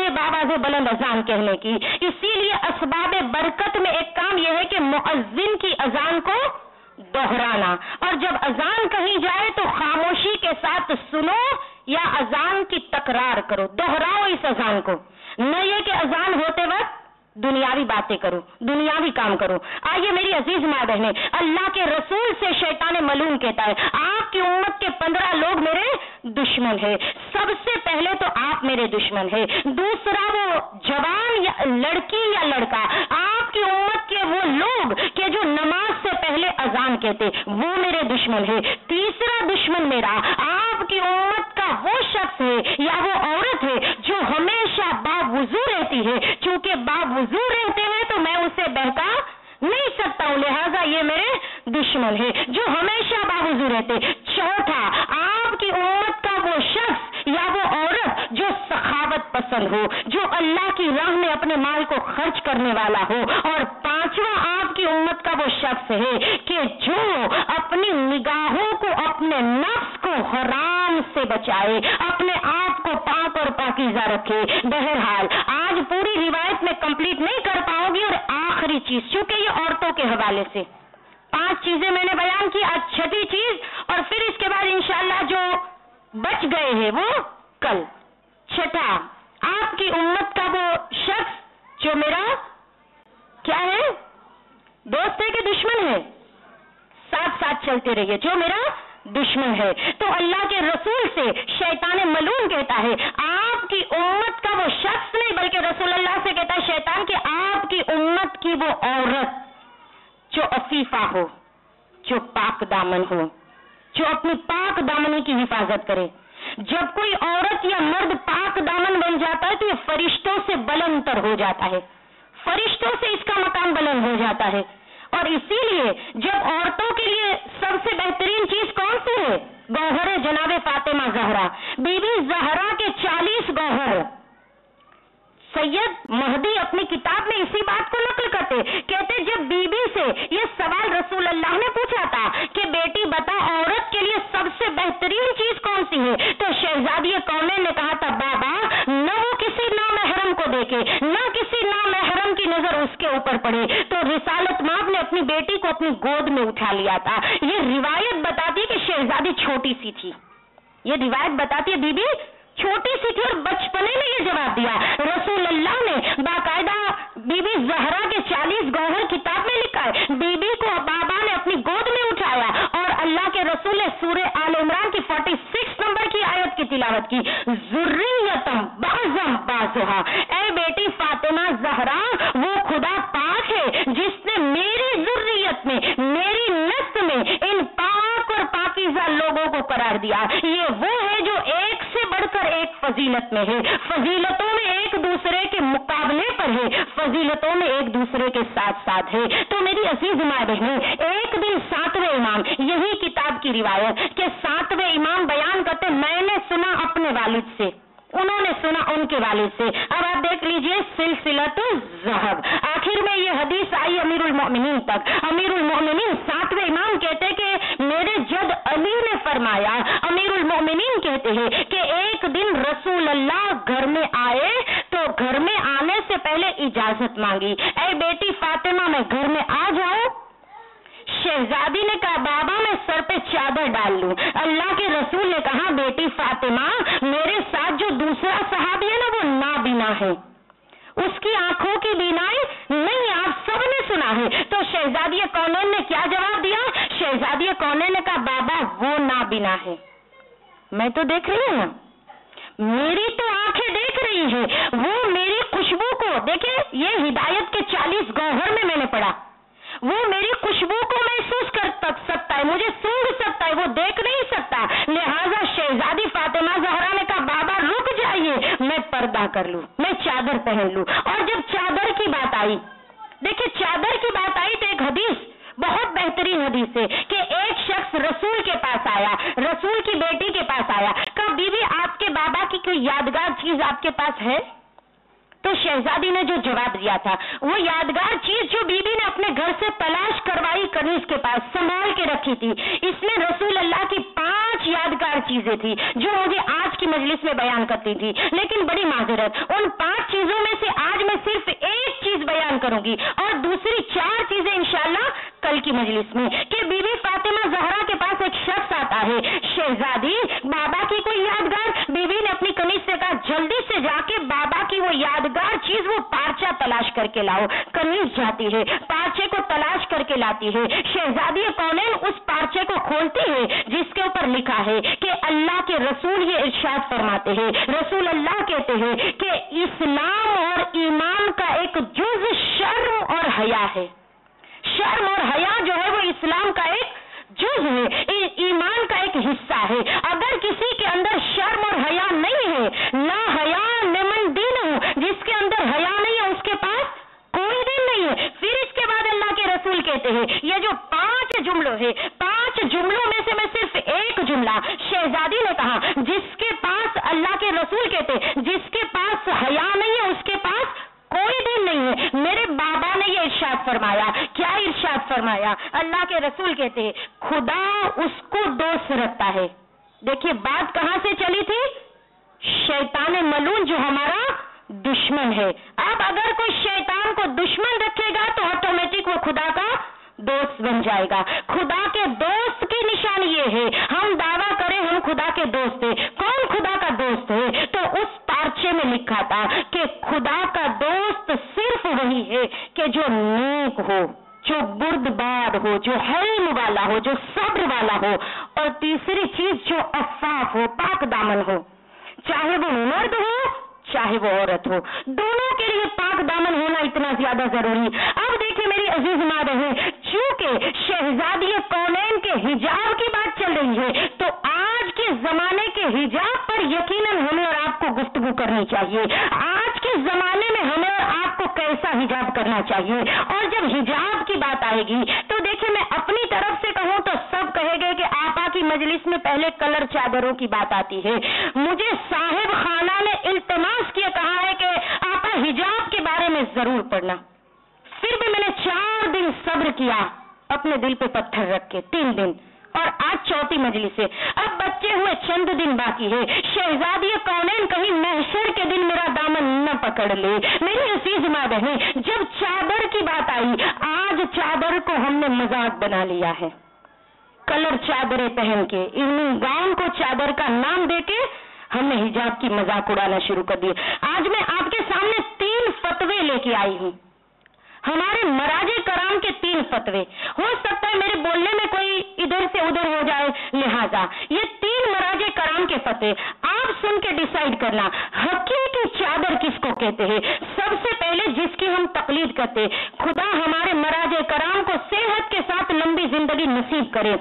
آواز بلند اذان کہنے کی. اسی لیے اسباب برکت میں ایک کام یہ ہے کہ مؤذن کی اذان کو دوہرانا, اور جب اذان کہیں جائے تو خاموشی کے ساتھ سنو یا اذان کی تکرار کرو, دوہراؤ اس اذان کو, نہ یہ کہ اذان ہوتے وقت دنیاوی باتیں کرو, دنیاوی کام کرو. آئیے میری عزیز ماں بہنیں, اللہ کے رسول سے شیطان ملعون کہتا ہے آپ کی امت کے پندرہ لوگ میرے دشمن ہے. سب سے پہلے تو آپ میرے دشمن ہے, دوسرا وہ جوان یا لڑکی یا لڑکا آپ کی امت کے وہ لوگ کہ جو نماز سے پہلے اذان کہتے وہ میرے دشمن ہے. تیسرا دشمن میرا آپ کی امت کا وہ شخص ہے یا وہ عورت ہے جو ہمیشہ باوضو رہتی ہے, چونکہ باوضو رہتے ہیں تو میں اسے بہکا نہیں سکتا ہوں, لہذا یہ میرے دشمن ہے جو ہمیشہ باوضو رہتے. چوتھا آپ کی امت کا وہ شخص یا وہ عورت جو سخاوت پسند ہو, جو اللہ کی راہ میں اپنے مال کو خرچ کرنے والا ہو. اور پانچواں آپ کی امت کا وہ شخص ہے کہ جو اپنی نگاہوں کو, اپنے نفس کو حرام سے بچائے, اپنے آپ کو پاک اور پاکیزہ رکھے. بہرحال آج پوری روایت میں کمپلیٹ نہیں کر پاؤں گی, اور آخری چیز چونکہ یہ عورتوں کے حوالے سے پانچ چیزیں میں نے بیان کی, آج چھٹی چیز, اور پھر اس کے بعد انشاءاللہ جو بچ گئے ہیں وہ کل. چھٹا, آپ کی امت کا وہ شخص جو میرا کیا ہے, دوست ہے کہ دشمن ہے, ساتھ ساتھ چلتے رہیے, جو میرا دشمن ہے. تو اللہ کے رسول سے شیطان ملعون کہتا ہے آپ کی امت کا وہ شخص نہیں, بلکہ رسول اللہ سے کہتا ہے شیطان کہ آپ کی امت کی وہ عورت جو عفیفہ ہو, جو پاک دامن ہو, جو اپنی پاک دامنی کی حفاظت کرے. جب کوئی عورت یا مرد پاک دامن بن جاتا ہے تو یہ فرشتوں سے بلند تر ہو جاتا ہے, فرشتوں سے اس کا مقام بلند ہو جاتا ہے. اور اسی لیے جب عورتوں کے لیے سب سے بہترین چیز کون سی ہے, گوہر جناب فاطمہ زہرا, بی بی زہرا کے چالیس گوہر. سید مہدی اپنی کتاب میں اسی بات کو نقل کرتے, کہتے جب بی بی سے یہ سوال رسول اللہ نے پوچھا تھا کہ بیٹی بتا عورت کے لیے سب سے بہترین چیز کون سی ہے, تو شہزادی کونین نے کہا تھا بابا نہ وہ کسی نامحرم کو دیکھے, نہ کسی نامحرم کی نظر اس کے اوپر پڑے. تو رسالت ماب نے اپنی بیٹی کو اپنی گود میں اٹھا لیا تھا. یہ روایت بتاتی ہے کہ شہزادی چھوٹی سی تھی, یہ روایت بتاتی ہے بی بی چھوٹی سی تھی, اور بچپنے میں یہ جواب دیا. رسول اللہ نے باقاعدہ بی بی زہرا کے چالیس گوہر کتاب میں لکھا ہے, بی بی کو بابا نے اپنی گود میں اٹھایا, اور اللہ کے رسول نے سورہ آل عمران کی فورٹی سکس نمبر کی آیت کی تلاوت کی, ذریتم بعضم بعضھا, اے بیٹی فاطمہ زہرا وہ خدا پاک ہے جس نے میری ذریت میں, میری نسل میں ان پاک اور پاکیزہ لوگوں کو قرار دیا. یہ وہ ہے جو ایک سے بڑھ کر ایک فضیلت میں ہے, فضیلتوں میں ایک دوسرے کے مقابلے پر ہے, فضیلتوں میں ایک دوسرے کے ساتھ ساتھ ہے. تو میری عزیز ماں بہنیں, ایک دن ساتویں امام, یہی کتاب کی روایت کہ ساتویں امام بیان کرتے میں نے سنا اپنے والد سے, انہوں نے سنا ان کے والد سے. اب آپ دیکھ لیجئے سلسلۃ الذہب, آخر میں یہ حدیث آئی امیر المؤمنین تک. امیر المؤمنین ساتویں امام کہتے کہ میرے جد علی نے فرمایا, امیر المؤمنین کہتے ہیں کہ ایک دن رسول اللہ گھر میں آئے تو گھر میں آنے سے پہلے اجازت مانگی, اے بیٹی فاطمہ میں گھر میں آ جاؤں. شہزادی نے کہا بابا میں سر پہ چادر ڈال لوں. اللہ کے رسول نے کہا بیٹی فاطمہ میرے ساتھ جو دوسرا صحابی ہے نا وہ نابینا ہے, اس کی آنکھوں کی بینائی نہیں, آپ سب نے سنا ہے. تو شہزادی کونین نے کیا جواب دیا, شہزادی کونین نے کہا بابا وہ نابینا ہے, میں تو دیکھ رہی ہوں, میری تو آنکھیں دیکھ رہی ہے, وہ میری خوشبو کو دیکھیں, یہ ہدایت کے چالیس گوہر میں میں نے پڑھا, وہ میری خوشبو کو محسوس کر سکتا ہے, مجھے سونگھ سکتا ہے, وہ دیکھ نہیں سکتا. لہذا شہزادی فاطمہ زہرا نے کہا بابا رک جائیے, میں پردہ کر لوں, میں چادر پہن لوں. اور جب چادر کی بات آئی, دیکھیں چادر کی بات آئی تو ایک حدیث بہت بہترین حدیث ہے کہ ایک شخص رسول کے پاس آیا, رسول کی بیٹی کے پاس آیا, کہا بی بی آپ کے بابا کی کوئی یادگار چیز آپ کے پاس ہے؟ تو شہزادی نے جو جواب دیا تھا وہ یادگار چیز جو بی بی نے اپنے گھر سے تلاش کروائی کنیز کے پاس سنبھال کے رکھی تھی, اس نے رسول اللہ کی پانچ पांच यादगार चीजें थी जो मुझे आज की मजलिस में बयान करती थी, लेकिन बड़ी माजरत, उन पांच चीजों में से आज मैं सिर्फ एक चीज बयान करूंगी और दूसरी चार चीजें इंशाअल्लाह कल की मजलिस में। कि बीबी फातिमा जहरा के पास एक शख्स आता है, शहजादी बाबा की कोई यादगार। बीबी ने अपनी कमीज से कहा, जल्दी से जाके बाबा की वो यादगार चीज, वो पार्चा तलाश करके लाओ। कमीज जाती है, पार्चे को तलाश करके लाती है। शहजादी कौनैन उस पार्चे को खोलती है जिसके ऊपर लिखा है कि अल्लाह के रसूल ये इरशाद फरमाते हैं, रसूल अल्लाह कहते हैं कि इस्लाम और ईमान का एक जुज शर्म और हया है। शर्म और हया जो है वो इस्लाम का एक जुज है, ईमान का एक हिस्सा है। अगर किसी के अंदर शर्म और हया नहीं है, ना हया लिमन दीन हो, जिसके अंदर हया नहीं है उसके पास कोई दिन नहीं है। फिर इसके बाद अल्लाह के रसूल कहते हैं, ये जो पांच जुमलों है, पांच जुमलों में से मैं सिर्फ एक जुमला, शहजादी ने कहा जिसके पास, अल्लाह के रसूल कहते जिसके पास हया नहीं है उसके पास कोई दिन नहीं है। मेरे बाबा ने ये इरशाद फरमाया। क्या इरशाद फरमाया? अल्लाह के रसूल कहते हैं खुदा उसको दोस्त रखता है। देखिए बात कहां से चली थी? शैतान मलून जो हमारा दुश्मन है। अब अगर कोई शैतान को दुश्मन रखेगा तो ऑटोमेटिक वो खुदा का दोस्त बन जाएगा। खुदा के दोस्त की निशानी ये है, हम दावा करें हम खुदा के दोस्त हैं। कौन खुदा का दोस्त है? तो उस पार्चे में लिखा था कि खुदा का दोस्त सिर्फ वही है कि जो नेक हो, जो बुर्दबार हो, जो हल्म वाला हो, जो सब्र वाला हो, और तीसरी चीज जो अफ़ाफ हो, पाक दामन हो। चाहे वो मर्द हो चाहे वो औरत हो, दोनों के लिए पाक दामन होना इतना ज्यादा जरूरी। अब देखिए मेरी अजीज माँ बहन, चूंकि शहजादी कौनैन के हिजाब की बात चल रही है तो आज के जमाने के हिजाब पर यकीनन हमें और आपको गुफ्तगू करनी चाहिए। आज के जमाने में हमें और आपको कैसा हिजाब करना चाहिए। और जब हिजाब की बात आएगी तो देखिए मैं अपनी तरफ से कहूँ तो सब कहेंगे कि आपा की मजलिस में पहले कलर चादरों की बात आती है। मुझे साहिब खाना ने इल्तमास किया, कहा है कि आपा हिजाब के बारे में जरूर पढ़ना। फिर भी मैंने चार दिन सब्र किया अपने दिल पे पत्थर रख के, तीन दिन, और आज चौथी मजलिस है। अब बच्चे हुए चंद दिन बाकी है। शहजादी कौनैन कहीं महशर के दिन मेरा दामन न पकड़ ले। मेरी अजीज माँ बहन, जब चादर की बात आई, आज चादर को हमने मजाक बना लिया है। कलर चादरें पहन के, इन गाउन को चादर का नाम देके हमने हिजाब की मजाक उड़ाना शुरू कर दिया। आज मैं आपके सामने तीन फतवे लेके आई हूँ, हमारे मराजे कराम के तीन फतवे। हो सकता है मेरे बोलने में कोई इधर से उधर हो जाए, लिहाजा ये तीन मराजे कराम के फतवे आप सुन के डिसाइड करना हकीकी चादर किसको कहते हैं। सबसे पहले जिसकी हम तकलीद करते, खुदा हमारे मराजे कराम को सेहत के साथ लंबी जिंदगी नसीब करे।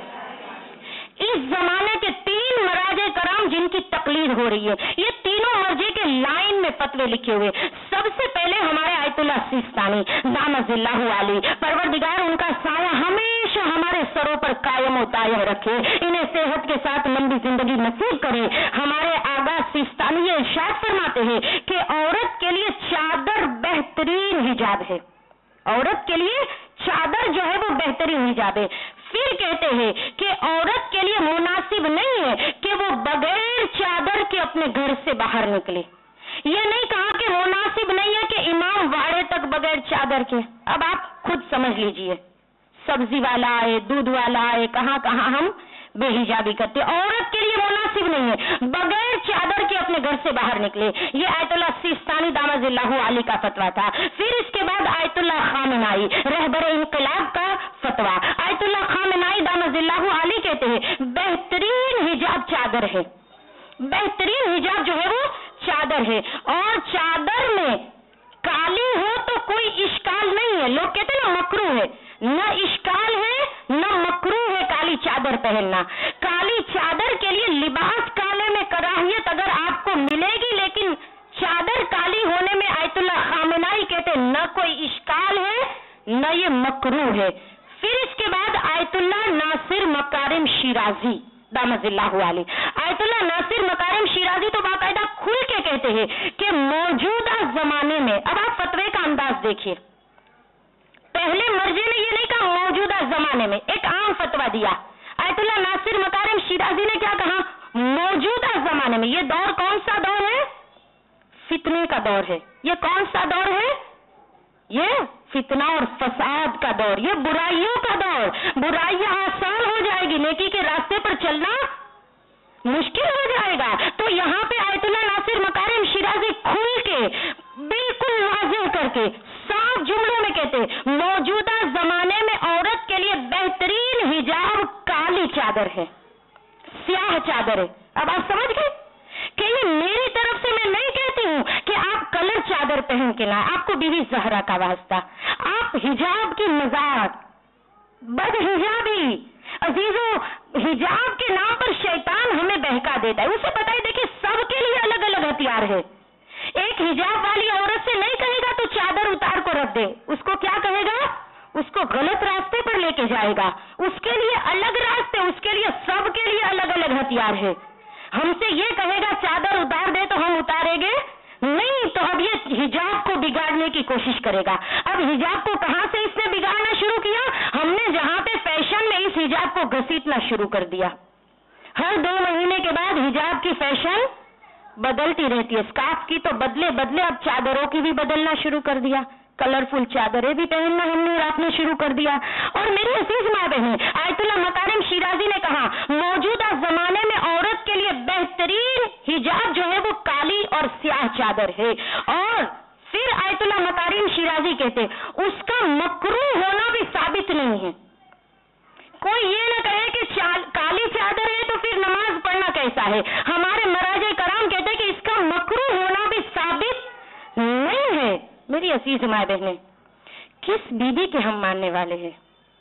इस जमाने के तीन मराजे कराम जिनकी तकलीद हो रही है, ये तीनों मर्जे के लाइन में फतवे लिखे हुए। सबसे पहले हमारे आयतुल्लाह सिस्तानी दामजिल्लाहु आली, परवरदिगार उनका साया हमेशा हमारे सरों पर कायम और दायम रखे, इन्हें सेहत के साथ लंबी जिंदगी नसीब करे। हमारे आगा सिस्तानी ये इरशाद फरमाते हैं कि औरत के लिए चादर बेहतरीन हिजाब है। औरत के लिए चादर जो है वो बेहतरीन हिजाब है। फिर कहते हैं कि औरत के लिए मुनासिब नहीं है कि वो बगैर चादर के अपने घर से बाहर निकले। ये नहीं कहा कि मुनासिब नहीं है कि इमाम वाड़े तक बगैर चादर के। अब आप खुद समझ लीजिए, सब्जी वाला आए, दूध वाला आए, कहाँ कहाँ हम बेहिजाबी करते। औरत के लिए मुनासिब नहीं है बगैर चादर के अपने घर से बाहर निकले। ये आयतुल्लाह सिस्तानी दामजिल्लाहु आली का फतवा था। फिर इसके बाद आयतुल्लाह खामेनाई रहबर इनकलाब का फतवा। आयतुल्लाह खामेनाई दामजिल्लाहु आली कहते हैं बेहतरीन हिजाब चादर है, बेहतरीन हिजाब जो है वो चादर है। और चादर में काली हो तो कोई इश्काल नहीं है। लोग कहते हैं ना मकरूह है, न इश्काल है न मकरूह है काली चादर पहनना। काली चादर के लिए लिबास काले में कराहियत अगर आपको मिलेगी, लेकिन चादर काली होने में आयतुल्लाह खामेनाई कहते न कोई इश्काल है न ये मकरूह है। फिर इसके बाद आयतुल्लाह नासिर मकारिम शिराजी दामजिल्लाहु आली, आयतुल्लाह नासिर मकारिम शिराजी तो बाकायदा खुल के कहते हैं कि मौजूदा जमाने में, अब आप फतवे का अंदाज देखिए, पहले मर्जे ने ये नहीं कहा मौजूदा जमाने में, एक आम फतवा दिया। آیت اللہ ناصر مکارم شیرازی نے کیا کہا؟ موجودہ زمانے میں یہ دور کون سا دور ہے؟ فتنے کا دور ہے. یہ کون سا دور ہے؟ یہ فتنہ اور فساد کا دور، یہ برائیوں کا دور. برائیاں آسان ہو جائے گی، نیکی کے راستے پر چلنا مشکل ہو جائے گا. تو یہاں پہ آیت اللہ ناصر مکارم شیرازی کھل کے بالکل واضح کر کے صاف جملوں میں کہتے موجودہ زمانے میں عورت کے لیے بہترین حجاب کالی چادر ہے، سیاہ چادر ہے. اب آپ سمجھ گئے کہ یہ میری طرف سے میں نہیں کہتی ہوں کہ آپ کلر چادر پہن کے لائیں، آپ کو بیوی زہرا کا واسطہ. آپ حجاب کی مذاق، بد حجابی، عزیزوں حجاب کے نام پر شیطان ہمیں بہکا دیتا ہے. اسے پتہ ہے دیکھیں سب کے لیے الگ الگ ہتھیار ہے. ایک حجاب والی عورت سے نہیں کہے گا تو چادر اتار کو رکھ دے، اس کو کیا کہے گا؟ اس کو غلط راستے پر لے کے جائے گا. اس کے لیے الگ راستے، اس کے لیے سب کے لیے الگ الگ ہتھیار ہے. ہم سے یہ کہے گا چادر اتار دے تو ہم اتاریں گے نہیں، تو اب یہ حجاب کو بگاڑنے کی کوشش کرے گا. اب حجاب کو کہاں سے اس نے بگاڑنا شروع کیا؟ ہم نے جہاں پہ فیشن میں اس حجاب کو گھسیٹنا شروع کر دیا. ہر دو مہینے کے بعد حجاب کی فیشن بدلتی رہتی ہے. اسکارف کی تو بدلے بدلے اب چادروں کی بھی بدلنا شروع کر دیا. کلرفل چادریں بھی پہننا ہم نے راتنا شروع کر دیا. اور میری عزیز ماں بہن، آیت اللہ مکارم شیرازی نے کہا موجودہ زمانے میں عورت کے لیے بہترین حجاب جو ہے وہ کالی اور سیاہ چادر ہے. اور پھر آیت اللہ مکارم شیرازی کہتے اس کا مکروہ ہونا بھی ثابت نہیں ہے. کوئی یہ نہ کہے کہ کالی چادر ہے تو پھر نماز پڑھنا کیسا ہے. ہمارے مراجع کرام کہتے کہ اس کا مکروہ ہونا بھی ثابت نہیں ہے. میری عزیز ماں بہنیں، کس بیوی کے ہم ماننے والے ہیں،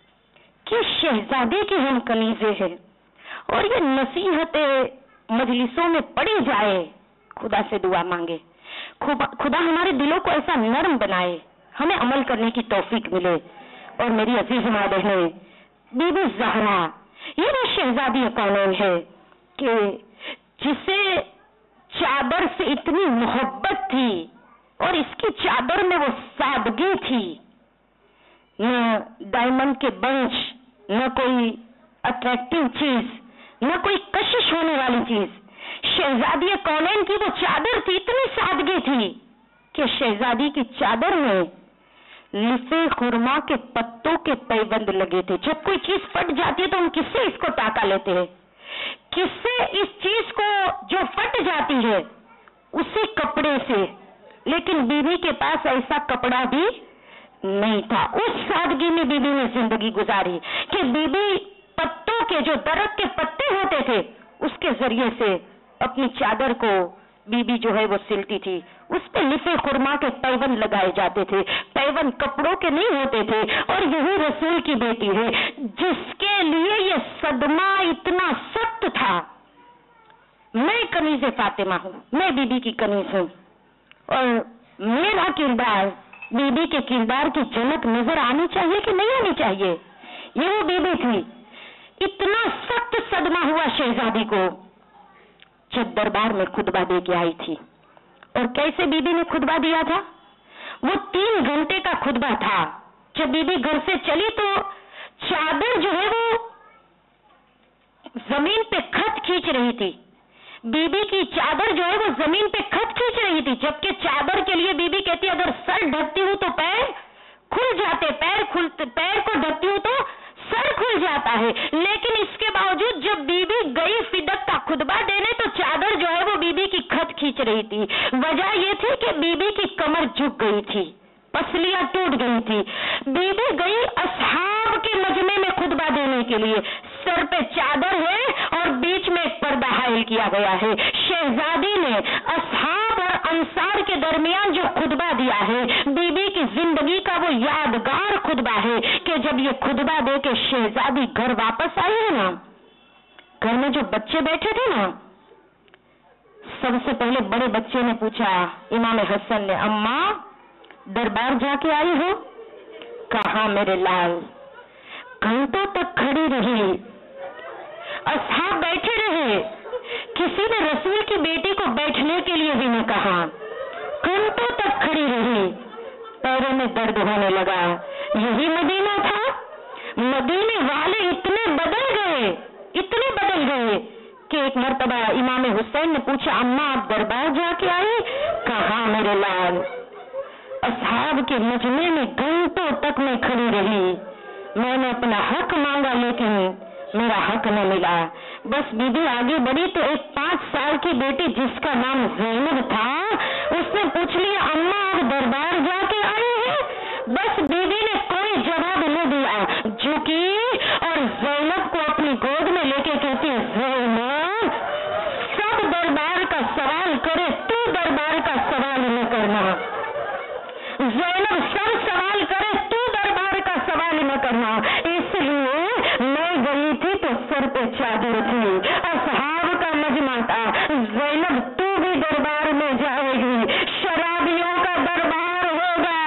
کس شہزادی کی ہم کنیزیں ہیں، اور یہ نصیحتیں مجلسوں میں پڑھی جائے. خدا سے دعا مانگے خدا ہمارے دلوں کو ایسا نرم بنائے، ہمیں عمل کرنے کی توفیق ملے. اور میری عزیز ماں بہنیں، بی بی زہرا یہ وہ شہزادی کونین ہے کہ جسے چادر سے اتنی محبت تھی اور اس کی چادر میں وہ سادگی تھی. نہ ڈائمنڈ کے بنچ، نہ کوئی اٹریکٹیو چیز، نہ کوئی کشش ہونے والی چیز. شہزادی کونین کی وہ چادر تھی، اتنی سادگی تھی کہ شہزادی کی چادر میں لفے خرما کے پتوں کے پیبند لگے تھے. جب کوئی چیز پھٹ جاتی ہے تو ہم کس سے اس کو ٹاکا لیتے ہیں؟ کس سے اس چیز کو جو پھٹ جاتی ہے اسی کپڑے سے. لیکن بیوی کے پاس ایسا کپڑا بھی نہیں تھا. اس سادگی میں بیوی نے زندگی گزاری کہ بیوی پتوں کے جو درخت کے پتے ہوتے تھے اس کے ذریعے سے اپنی چادر کو بیوی جو ہے وہ سلتی تھی. اس پہ لفے خرما کے پیوند لگائے جاتے تھے. پیوند کپڑوں کے نہیں ہوتے تھے. اور یہی رسول کی بیٹی ہے جس کے لیے یہ صدمہ اتنا سخت تھا. میں کنیز فاطمہ ہوں، میں بیوی کی کنیز ہوں، اور میرا کردار بیوی کے کردار کی جھلک نظر آنی چاہیے کہ نہیں آنی چاہیے. یہ وہ بیوی تھی. اتنا سخت صدمہ ہوا شہزادی کو جب دربار میں خطبہ دے کے آئی تھی. اور کیسے بیوی نے خطبہ دیا تھا؟ وہ تین گھنٹے کا خطبہ تھا. جب بیوی گھر سے چلی تو چادر جو ہے وہ زمین پہ خط کھینچ رہی تھی. بیوی کی چادر جو ہے وہ زمین پہ خط کھینچ رہی تھی. جبکہ چادر کے لیے بیوی کہتی اگر سر ڈھکتی ہوں تو پیر کھل جاتے، پیر کھلتے، پیر کو ڈھکتی ہوں تو سر کھل جاتا ہے. لیکن اس کے باوجود جب بیوی گئی فدق کا خطبہ دینے تو چادر جو ہے وہ بیوی کی خط کھینچ رہی تھی. وجہ یہ تھی کہ بیوی کی کمر جھک گئی تھی، پسلیاں ٹوٹ گئی تھی. بیوی گئی اصحاب کے مجمع میں خطبہ دینے کے لیے. سر پہ چادر ہے اور بیچ میں ایک پردہ حائل کیا گیا ہے. شہزادی نے اصحاب اور انصار کے درمیان جو خطبہ دیا ہے بی بی کی زندگی کا وہ یادگار خطبہ ہے کہ جب یہ خطبہ دے کے شہزادی گھر واپس آئی ہے نا، گھر میں جو بچے بیٹھے تھے نا، سب سے پہلے بڑے بچے نے پوچھا امام حسن نے، اماں دربار جا کے آئی ہو؟ کہاں میرے لال. گھنٹوں تک کھڑی رہی، اصحاب بیٹھے رہے، کسی نے رسول کی بیٹی کو بیٹھنے کے لیے بھی نہ کہا. گھنٹوں تک کھڑی رہی، پیروں میں درد ہونے لگا. یہی مدینہ تھا، مدینے والے اتنے بدل گئے اتنے بدل گئے کہ ایک مرتبہ امام حسین نے پوچھا اماں آپ دربار جا کے آئے؟ کہا میرے لال، اصحاب کے مجمع میں گھنٹوں تک میں کھڑی رہی، میں نے اپنا حق مانگا لیکن میرا حق نہ ملا۔ بس بی بی آگے بڑھی تو ایک پانچ سال کی بیٹی جس کا نام زینب تھا اس نے پوچھ لیا اماں آپ دربار جا کے آئے ہیں؟ بس بی بی نے کوئی جواب نہ دیا، جھکی اور زینب کو اپنی گود میں لے کے کہتی زینب سب دربار کا سوال کرے تو دربار کا سوال نہ کرنا، زینب سب سوال کرے تو دربار کا سوال نہ کرنا، اس لیے میں گئی تھی تو سر پہ چادر تھی، اصحاب کا مجمع تھا، زینب تو بھی دربار میں جائے گی، شرابیوں کا دربار ہوگا،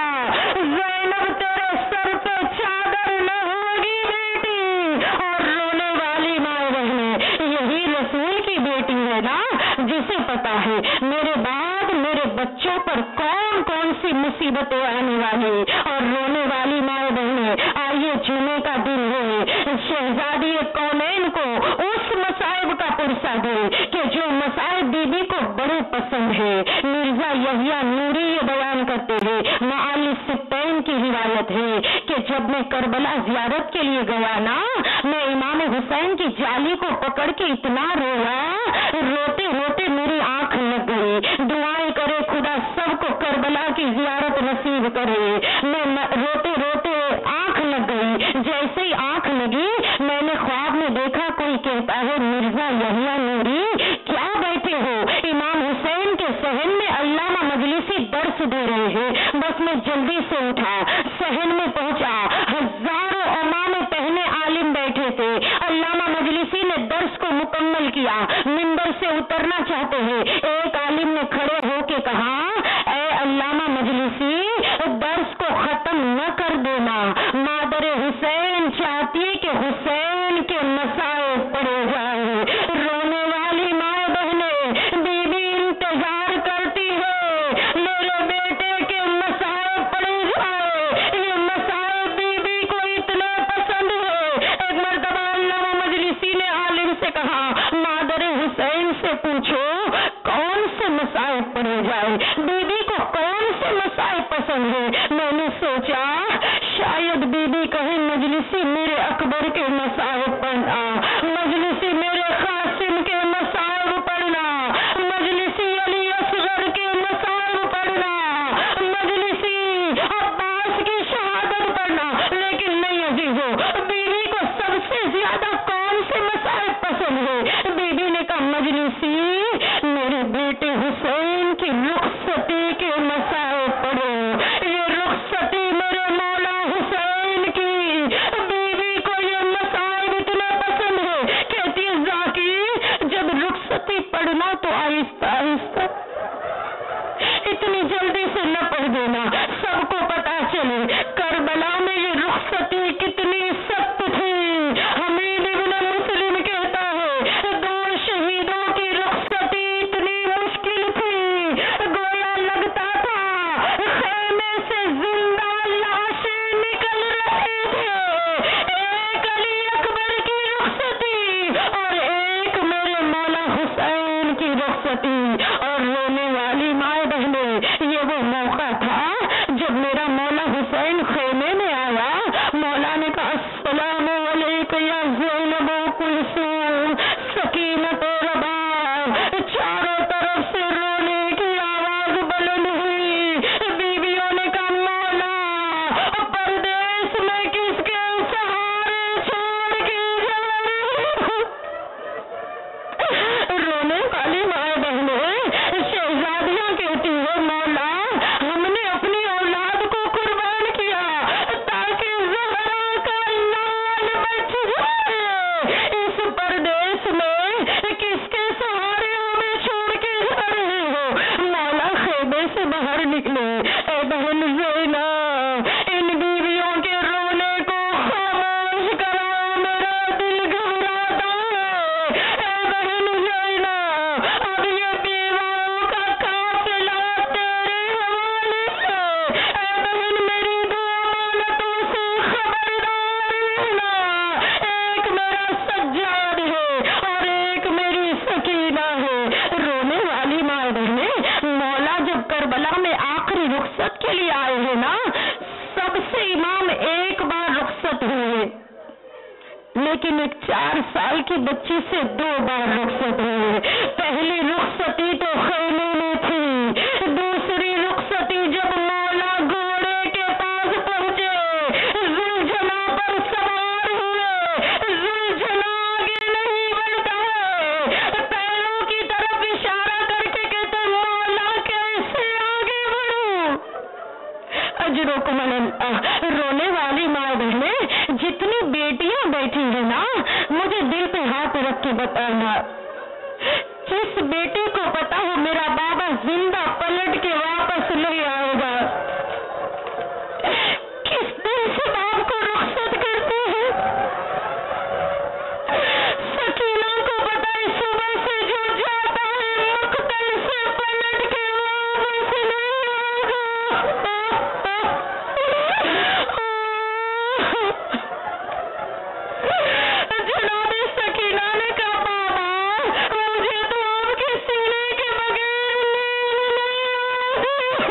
زینب تیرے سر پہ چادر نہ ہوگی بیٹی، اور رونے والی مائیں بہنیں یہی رسول کی بیٹی ہے نا جسے پتا ہے میرے بعد میرے بچوں پر کون کون سی مصیبتیں آنے والی، اور رونے والی مائیں بہنیں آئیے جمعے کا دن ہے، شہزادی کونین کو اس مصائب کا پرسہ دے کہ جو مصائب بی بی کو بڑے پسند ہے۔ مرزا یحییٰ نوری یہ بیان کرتے ہیں، معالی ستین کی روایت ہے کہ جب میں کربلا زیارت کے لیے گیا نا، میں امام حسین کی جالی کو پکڑ کے اتنا رویا، روتے روتے میری آنکھ لگ گئی، دعائیں کرے خدا سب کو کربلا کی زیارت نصیب کرے، میں روتے روتے آنکھ لگ گئی، جیسے ہی آنکھ لگی میں نے خواب میں دیکھا کوئی کہتا ہے مرزا یحییٰ نوری کیا بیٹھے ہو، امام حسین کے صحن میں علامہ مجلسی درس دے رہے ہیں۔ بس میں جلدی سے اٹھا، صحن میں پہنچا، ہزاروں امام پہنے عالم بیٹھے تھے، علامہ مجلسی نے درس کو مکمل کیا، منبر سے اترنا چاہتے ہیں، ایک عالم نے کھڑے ہو کے کہا اے علامہ مجلسی درس کو ختم نہ کر دینا، مادر حسین چاہتی کہ حسین کے مصائب پڑے جائے، رونے والی ماں بہنیں بی بی انتظار کرتی ہے میرے بیٹے کے مصائب پڑے جائے، یہ مصائب بی بی کو اتنا پسند ہے۔ ایک مرتبہ علامہ مجلسی نے عالم سے کہا مادر حسین سے پوچھو کون سے مصائب پڑے جائے، بی بی کو کون سے مصائب پسند ہے۔ میں نے سوچا شاید بی بی کہیں مجلسی میرے اکبر کے مصائب پڑھنا، مجلسی میرے قاسم کے مصائب پڑھنا، مجلسی علی اصغر کے مصائب پڑھنا، مجلسی عباس کی شہادت پڑھنا، لیکن نہیں عزیزو، بی بی کو سب سے زیادہ کون سے مصائب پسند ہے؟ بی بی نے کہا مجلسی میرے بیٹے حسین کی رخصتی کے مصائب پڑھو، یہ رخصتی میرے مولا حسین کی، بی بی کو یہ مصائب اتنے پسند کے لیے آئے ہیں نا، سب سے امام ایک بار رخصت ہوئے، لیکن ایک چار سال کی بچی سے دو بار رخصت ہوئے۔ پہلی رخصتی تو خیمے میں تھی، دوسری رخصتی جب مولا گھوڑے کے پاس پہنچے، ذوالجنا پر سوار ہوئے۔ ذوالجنا آگے نہیں بڑھتا ہے، پیروں کی طرف اشارہ کر کے کہتے مولا کیسے آگے بڑھوں؟ اجرکم اللہ۔ رونے والی ماں بہنیں، جتنی بیٹیاں بیٹھی ہیں نا، مجھے دل پہ ہاتھ رکھ کے بتانا، جس بیٹی کو پتا ہو میرا بابا زندہ پلٹ کے واپس نہیں آئے گا، کس دن سے باپ کو رخصت کرتے ہیں؟ سکینہ کو پتا ہے صبح سے جو جاتا ہے مقتل سے پلٹ کے واپس نہیں آئے گا۔ جناب سکینہ نے کہا بابا مجھے تو آپ کے سینے کے بغیر نیند نہیں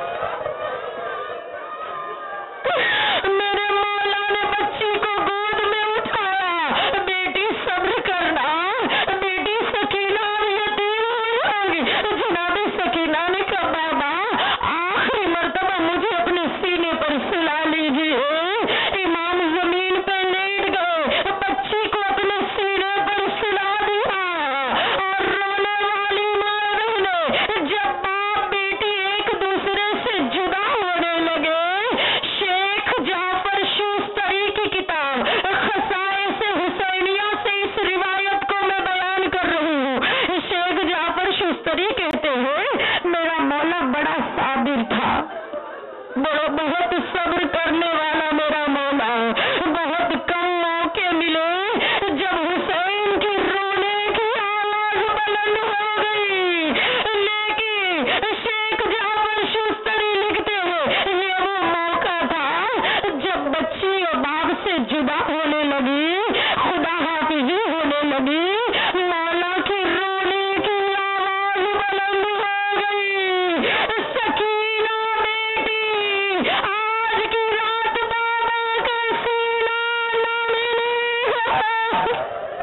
آتی۔ میرے مولا نے بچی کو گود میں اٹھایا، بیٹی صبر کرنا، بیٹی سکینہ یتیم ہو جائے گی۔ جناب سکینہ نے کہا بابا آخری مرتبہ مجھے اپنے سینے پر سلا لیجیے۔ امام زمین پہ لیٹ گئے، بچی کو اپنے سینے پر سلا دیا، اور رونے والی ماں بہنیں، جب باپ بیٹی ایک دوسرے سے جدا ہونے لگے، شیخ جعفر شوستری کی کتاب خصائص حسینیہ سے اس روایت کو میں بیان کر رہی ہوں۔ شیخ جعفر شوستری کہتے ہیں میرا مولا بڑا صابر تھا، بڑا بہت صبر کرنے والا میرا مولا۔ بہت کم موقع ملے جب حسین کی رونے کی آواز بلند ہو گئی، لیکن شیخ جعفر شوستری لکھتے ہیں یہ وہ موقع تھا جب بچی اور باپ سے جدا ہونے لگی، خدا حافظی ہونے لگی، مولا کی رونے کی آواز بلند ہو گئی، سکینہ بیٹی آج کی رات بابا کا سینہ نہ ملے گا۔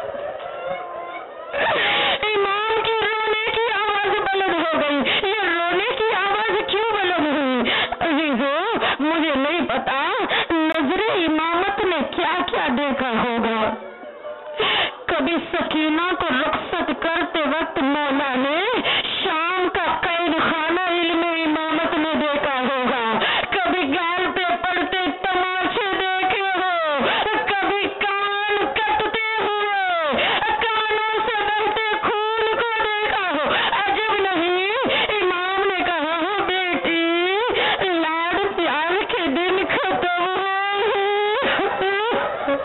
امام کی رونے کی آواز بلند ہو گئی۔ یہ رونے کی آواز کیوں بلند ہوئی؟ عزیزو مجھے نہیں پتا نظر امامت نے کیا کیا دیکھا ہوگا۔ کبھی سکینہ کو رخصت کرتے وقت مولا نے شام کا قید خانہ علم امامت میں دیکھا ہوگا، کبھی گال پہ پڑتے تماشے دیکھے ہو، کبھی کان کٹتے ہوئے کانوں سے بہتے خون کو دیکھا ہو۔ عجب نہیں امام نے کہا ہو بیٹی لاڈ پیار کے دن ختم ہو گئے،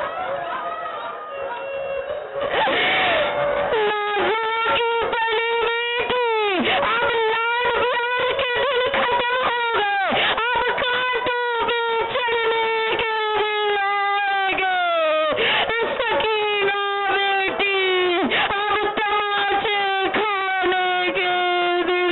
نازوں کی بلی بیٹی اب لاڈ پیار کے دن ختم ہو گئے، اب کانٹوں پہ چلنے کے دن آئے گے۔ سکینہ بیٹی اب تماشے کھانے کے دن۔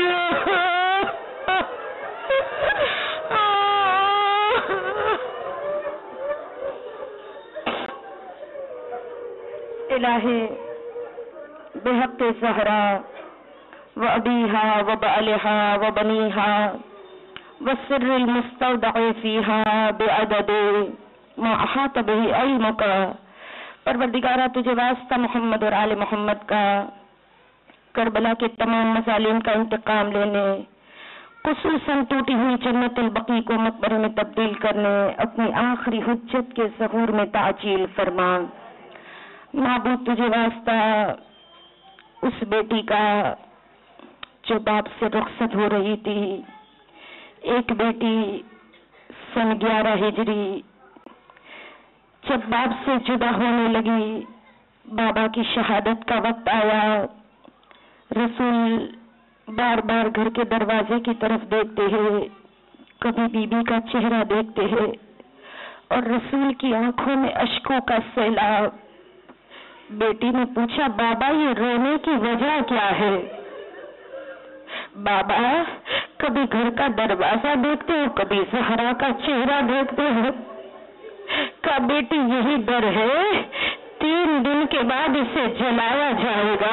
الہی بحق زہرا و ابیہا و بعلہا و بنیہا و سر المستودع فیہا بعدد ما احاط به علمک۔ پروردگارہ تجھے واسطہ محمد اور آل محمد کا کربلا کے تمام مظالم کا انتقام لینے، خصوصاً ٹوٹی ہوئی جنت البقیع کو مقبرے میں تبدیل کرنے، اپنی آخری حجت کے ظہور میں تعجیل فرما۔ معبود تجھے واسطہ اس بیٹی کا جو باپ سے رخصت ہو رہی تھی، ایک بیٹی سن گیارہ ہجری جب باپ سے جدا ہونے لگی، بابا کی شہادت کا وقت آیا، رسول بار بار گھر کے دروازے کی طرف دیکھتے ہیں، کبھی بی بی کا چہرہ دیکھتے ہیں، اور رسول کی آنکھوں میں اشکوں کا سیلاب۔ بیٹی نے پوچھا بابا یہ رونے کی وجہ کیا ہے؟ بابا کبھی گھر کا دروازہ دیکھتے ہو، کبھی زہرا کا چہرہ دیکھتے ہو. کہا بیٹی یہی ڈر ہے، تین دن کے بعد اسے جلایا جائے گا،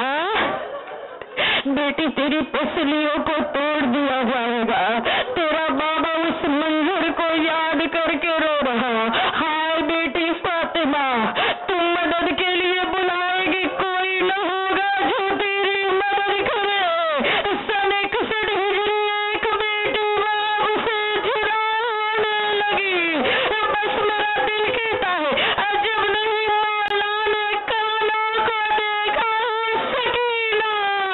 بیٹی تیری پسلیوں کو توڑ دیا جائے گا. تیرا بابا اس منظر کو یاد کر کے رو رہا. ہائے بیٹی فاطمہ، تم مدد کے لیے بلائے گی، کوئی نہ ہوگا جو تیری مدد کرے. سن اکسٹھ ہجری ایک بیٹی باپ سے جھرانے لگی. بس میرا دل کہتا ہے عجب نہیں مولا نے کانوں کو دیکھا. سکینہ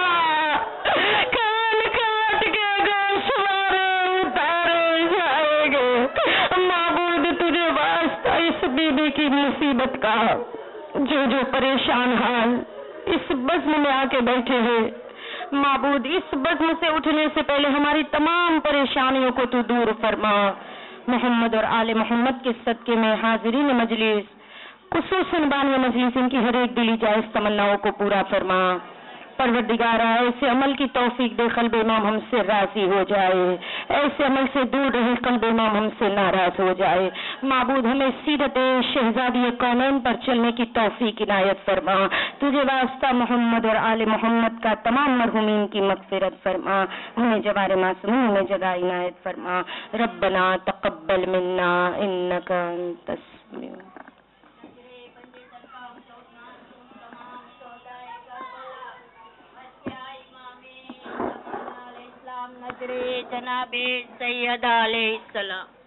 کان کاٹ کے گوشوارے اتارے جائیں گے. معبود تجھے واسطہ اس بی بی کی مصیبت کا، جو جو پریشان حال اس بزم میں آ کے بیٹھے ہیں، معبود اس بزم سے اٹھنے سے پہلے ہماری تمام پریشانیوں کو تو دور فرما. محمد اور آل محمد کے صدقے میں حاضرین مجلس، خصوصاً بانی مجلس، ان کی ہر ایک دلی جائز تمناؤں کو پورا فرما. پروردگارا ایسے عمل کی توفیق دے قلب امام ہم سے راضی ہو جائے، ایسے عمل سے دور رہے قلب امام ہم سے ناراض ہو جائے. معبود ہمیں سیرت شہزادی کونین پر چلنے کی توفیق عنایت فرما. تجھے واسطہ محمد اور آل محمد کا تمام مرحومین کی مغفرت فرما. ہمیں جوار معصومین میں جگہ عنایت فرما. ربنا تقبل منا انک انت السمیع. نظر جناب سید علیہ السلام.